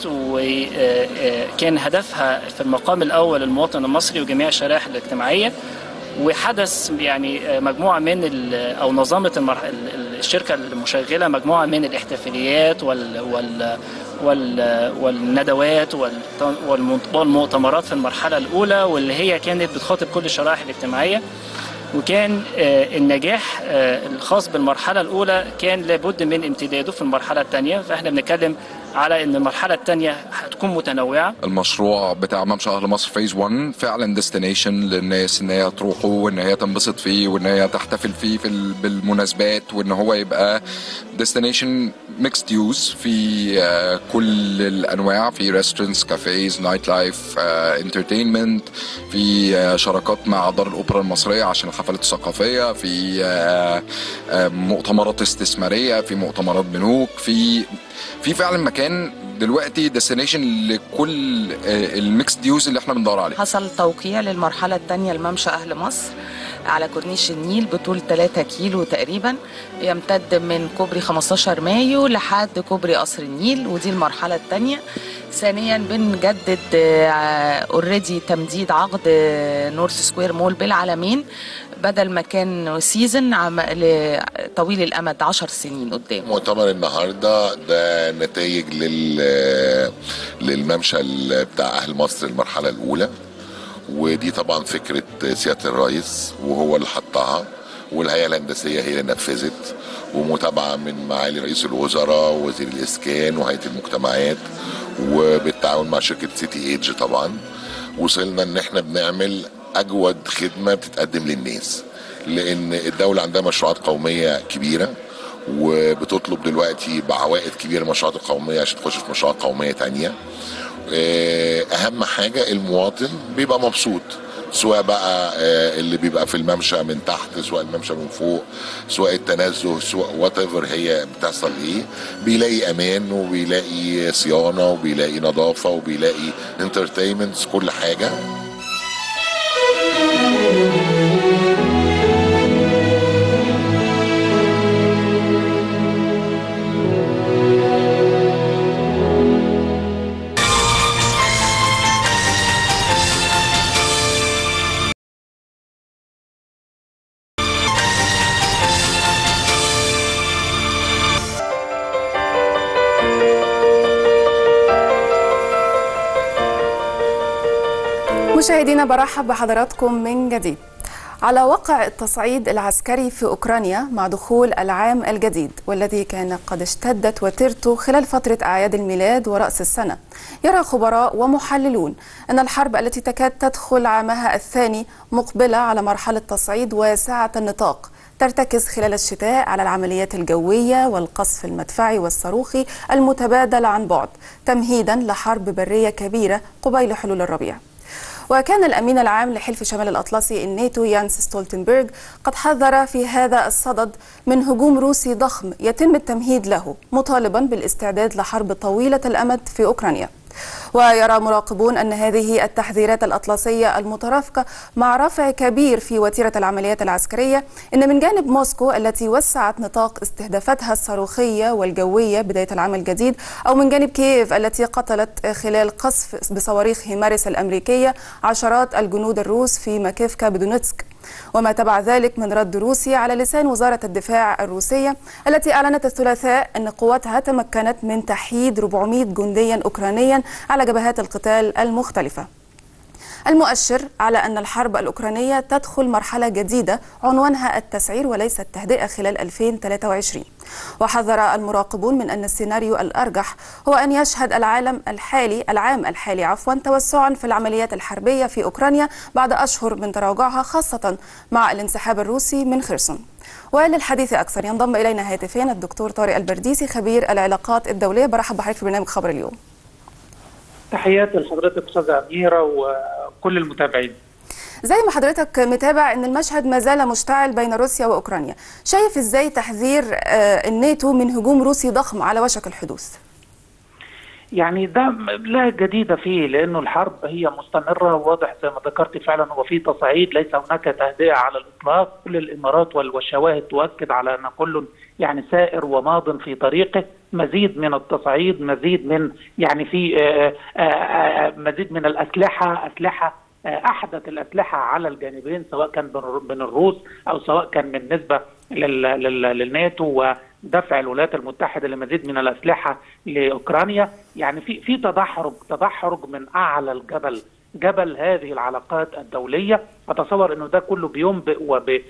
وكان هدفها في المقام الأول المواطن المصري وجميع الشرائح الاجتماعية، وحدث يعني مجموعة من أو نظمت الشركة المشغلة مجموعة من الاحتفاليات وال وال وال والندوات والمؤتمرات في المرحلة الأولى، واللي هي كانت بتخاطب كل الشرائح الاجتماعية. وكان النجاح الخاص بالمرحلة الأولى كان لابد من امتداده في المرحلة الثانية، فإحنا بنتكلم على ان المرحله الثانيه هتكون متنوعه. المشروع بتاع ممشى اهل مصر فيز واحد فعلا ديستنيشن للناس ان هي تروحه وان هي تنبسط فيه وان هي تحتفل فيه في بالمناسبات، وان هو يبقى ديستنيشن ميكست يوز في كل الانواع، في ريستورانتس، كافيز، نايت لايف، انترتينمنت، في شراكات مع دار الاوبرا المصريه عشان الحفلات الثقافيه، في مؤتمرات استثماريه، في مؤتمرات بنوك، في في فعلا مكان دلوقتي ديستنيشن لكل الميكس ديوز اللي احنا بندور عليه. حصل توقيع للمرحله الثانيه لممشى اهل مصر على كورنيش النيل بطول ثلاثة كيلو تقريبا، يمتد من كوبري خمستاشر مايو لحد كوبري قصر النيل، ودي المرحله الثانيه. ثانيا بنجدد اوريدي تمديد عقد نورث سكوير مول بالعالمين، بدل ما كان سيزن طويل الامد عشر سنين قدام. مؤتمر النهارده ده نتائج لل للممشى بتاع اهل مصر المرحله الاولى، ودي طبعا فكره سياده الرئيس وهو اللي حطها، والهيئه الهندسيه هي اللي نفذت، ومتابعه من معالي رئيس الوزراء ووزير الاسكان وهيئه المجتمعات وبالتعاون مع شركه سيتي ايدج. طبعا وصلنا ان احنا بنعمل اجود خدمه بتتقدم للناس، لان الدوله عندها مشروعات قوميه كبيره وبتطلب دلوقتي بعوائد كبيره المشروعات القوميه عشان تخش في مشروعات قوميه تانية. اهم حاجه المواطن بيبقى مبسوط، سواء بقى اللي بيبقى في الممشى من تحت، سواء الممشى من فوق، سواء التنزه، سواء وات ايفر هي بتحصل ايه، بيلاقي امان وبيلاقي صيانه وبيلاقي نظافه وبيلاقي انترتينمنتس، كل حاجه. مشاهدينا برحب بحضراتكم من جديد. على وقع التصعيد العسكري في أوكرانيا مع دخول العام الجديد والذي كان قد اشتدت وتيرته خلال فترة أعياد الميلاد ورأس السنة، يرى خبراء ومحللون أن الحرب التي تكاد تدخل عامها الثاني مقبلة على مرحلة تصعيد واسعة النطاق ترتكز خلال الشتاء على العمليات الجوية والقصف المدفعي والصاروخي المتبادل عن بعد، تمهيدا لحرب برية كبيرة قبيل حلول الربيع. وكان الأمين العام لحلف شمال الأطلسي الناتو يانس ستولتنبرغ قد حذر في هذا الصدد من هجوم روسي ضخم يتم التمهيد له، مطالبا بالاستعداد لحرب طويلة الأمد في أوكرانيا. ويرى مراقبون أن هذه التحذيرات الأطلسية المترافقة مع رفع كبير في وتيرة العمليات العسكرية، إن من جانب موسكو التي وسعت نطاق استهدافاتها الصاروخية والجوية بداية العام الجديد، أو من جانب كييف التي قتلت خلال قصف بصواريخ هيمارس الأمريكية عشرات الجنود الروس في ماكيفكا بدونتسك، وما تبع ذلك من رد روسي على لسان وزارة الدفاع الروسية التي أعلنت الثلاثاء أن قواتها تمكنت من تحييد أربعمائة جنديا أوكرانيا على جبهات القتال المختلفة، المؤشر على أن الحرب الأوكرانية تدخل مرحلة جديدة عنوانها التسعير وليس التهدئة خلال ألفين وثلاثة وعشرين. وحذر المراقبون من أن السيناريو الأرجح هو أن يشهد العالم الحالي العام الحالي عفوا توسعا في العمليات الحربية في أوكرانيا بعد أشهر من تراجعها، خاصة مع الانسحاب الروسي من خرسون. وللحديث أكثر ينضم إلينا هاتفيا الدكتور طارق البرديسي خبير العلاقات الدولية. برحب بحضرتك في برنامج خبر اليوم. تحياتي لحضرتك أستاذة أميرة وكل المتابعين. زي ما حضرتك متابع ان المشهد ما زال مشتعل بين روسيا واوكرانيا، شايف ازاي تحذير الناتو من هجوم روسي ضخم على وشك الحدوث؟ يعني ده لا جديد فيه، لانه الحرب هي مستمره، واضح زي ما ذكرت فعلا هو في تصعيد، ليس هناك تهدئه على الاطلاق. كل الامارات والشواهد تؤكد على ان كل يعني سائر وماض في طريقه، مزيد من التصعيد، مزيد من يعني في مزيد من الاسلحه، اسلحه احدث الاسلحه على الجانبين، سواء كان من الروس او سواء كان بالنسبه للناتو ودفع الولايات المتحده لمزيد من الاسلحه لاوكرانيا. يعني في في تدحرج تدحرج من اعلى الجبل، جبل هذه العلاقات الدوليه. اتصور انه ده كله بينبئ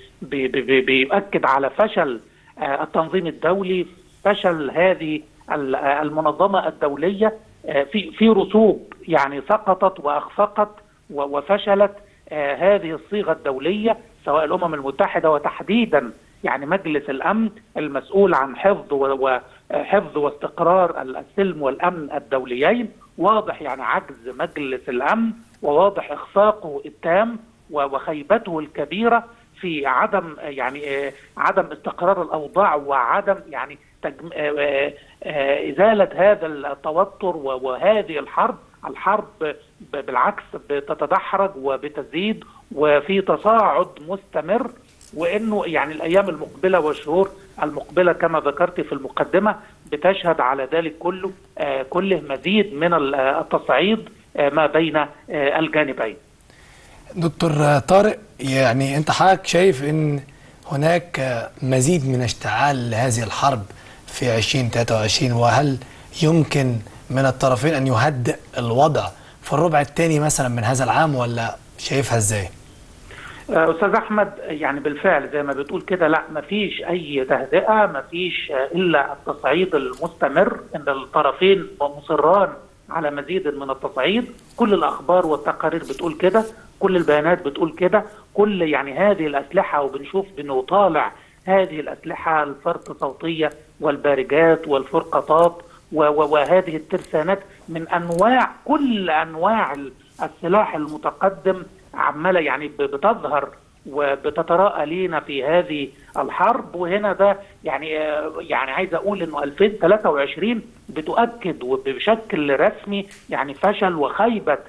وبيؤكد على فشل التنظيم الدولي، فشل هذه المنظمه الدوليه في في رسوب يعني سقطت واخفقت وفشلت آه هذه الصيغه الدوليه، سواء الامم المتحده وتحديدا يعني مجلس الامن المسؤول عن حفظ وحفظ واستقرار السلم والامن الدوليين. واضح يعني عجز مجلس الامن، وواضح اخفاقه التام وخيبته الكبيره في عدم يعني آه عدم استقرار الاوضاع وعدم يعني تجم... آه آه ازاله هذا التوتر وهذه الحرب. الحرب بالعكس بتتدحرج وبتزيد وفي تصاعد مستمر، وانه يعني الايام المقبله والشهور المقبله كما ذكرت في المقدمه بتشهد على ذلك كله آه كله مزيد من التصعيد آه ما بين آه الجانبين. دكتور طارق، يعني انت حضرتك شايف ان هناك مزيد من اشتعال هذه الحرب في ألفين وثلاثة وعشرين، وهل يمكن من الطرفين أن يهدئ الوضع في الربع الثاني مثلا من هذا العام، ولا شايفها ازاي؟ استاذ احمد، يعني بالفعل زي ما بتقول كده، لا مفيش اي تهدئه، مفيش الا التصعيد المستمر، ان الطرفين مصران على مزيد من التصعيد. كل الاخبار والتقارير بتقول كده، كل البيانات بتقول كده، كل يعني هذه الاسلحه، وبنشوف بنطالع هذه الاسلحه، الفرط صوتيه والبارجات والفرقاطات وهذه الترسانات من انواع، كل انواع السلاح المتقدم عماله يعني بتظهر وبتتراءى لينا في هذه الحرب. وهنا ده يعني يعني عايز اقول انه ألفين وثلاثة وعشرين بتؤكد وبشكل رسمي يعني فشل وخيبه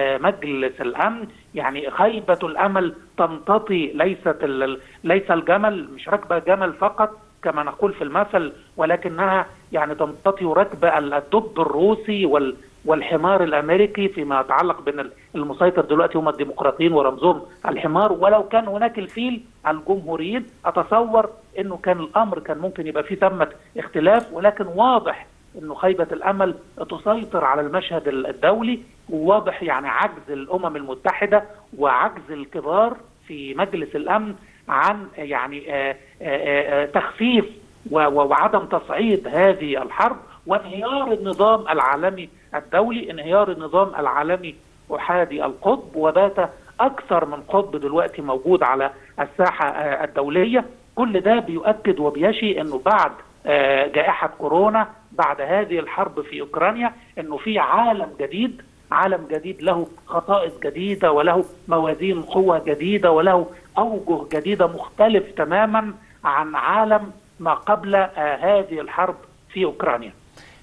مجلس الامن، يعني خيبه الامل تمتطي، ليست ليس الجمل، مش راكبه جمل فقط كما نقول في المثل، ولكنها يعني تمتطي ركب الدب الروسي وال والحمار الامريكي فيما يتعلق بين المسيطر دلوقتي هم الديمقراطيين ورمزهم الحمار. ولو كان هناك الفيل الجمهوريين، اتصور انه كان الامر كان ممكن يبقى فيه ثمة اختلاف، ولكن واضح انه خيبة الامل تسيطر على المشهد الدولي، وواضح يعني عجز الامم المتحدة وعجز الكبار في مجلس الامن عن يعني آآ آآ تخفيف وعدم تصعيد هذه الحرب، وانهيار النظام العالمي الدولي، انهيار النظام العالمي أحادي القطب، وبات أكثر من قطب دلوقتي موجود على الساحة الدولية. كل ده بيؤكد وبيشي أنه بعد جائحة كورونا، بعد هذه الحرب في أوكرانيا، أنه في عالم جديد، عالم جديد له خصائص جديدة وله موازين قوة جديدة وله أوجه جديدة مختلف تماما عن عالم ما قبل هذه الحرب في أوكرانيا.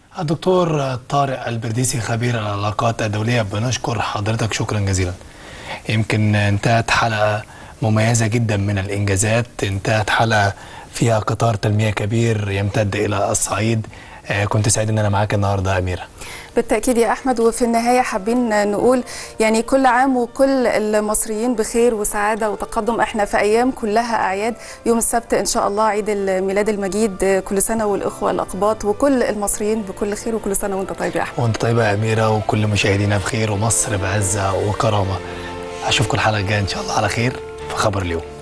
الدكتور طارق البرديسي خبير العلاقات الدولية، بنشكر حضرتك شكرا جزيلا. يمكن انتهت حلقة مميزة جدا من الإنجازات، انتهت حلقة فيها قطار تنمية كبير يمتد إلى الصعيد. كنت سعيد ان انا معاك النهارده يا اميره. بالتاكيد يا احمد، وفي النهايه حابين نقول يعني كل عام وكل المصريين بخير وسعاده وتقدم. احنا في ايام كلها اعياد، يوم السبت ان شاء الله عيد الميلاد المجيد، كل سنه والاخوه الاقباط وكل المصريين بكل خير، وكل سنه وانت طيب يا احمد. وانت طيبه يا اميره، وكل مشاهدينا بخير، ومصر بعزه وكرامه. اشوفكم الحلقه الجايه ان شاء الله على خير في خبر اليوم.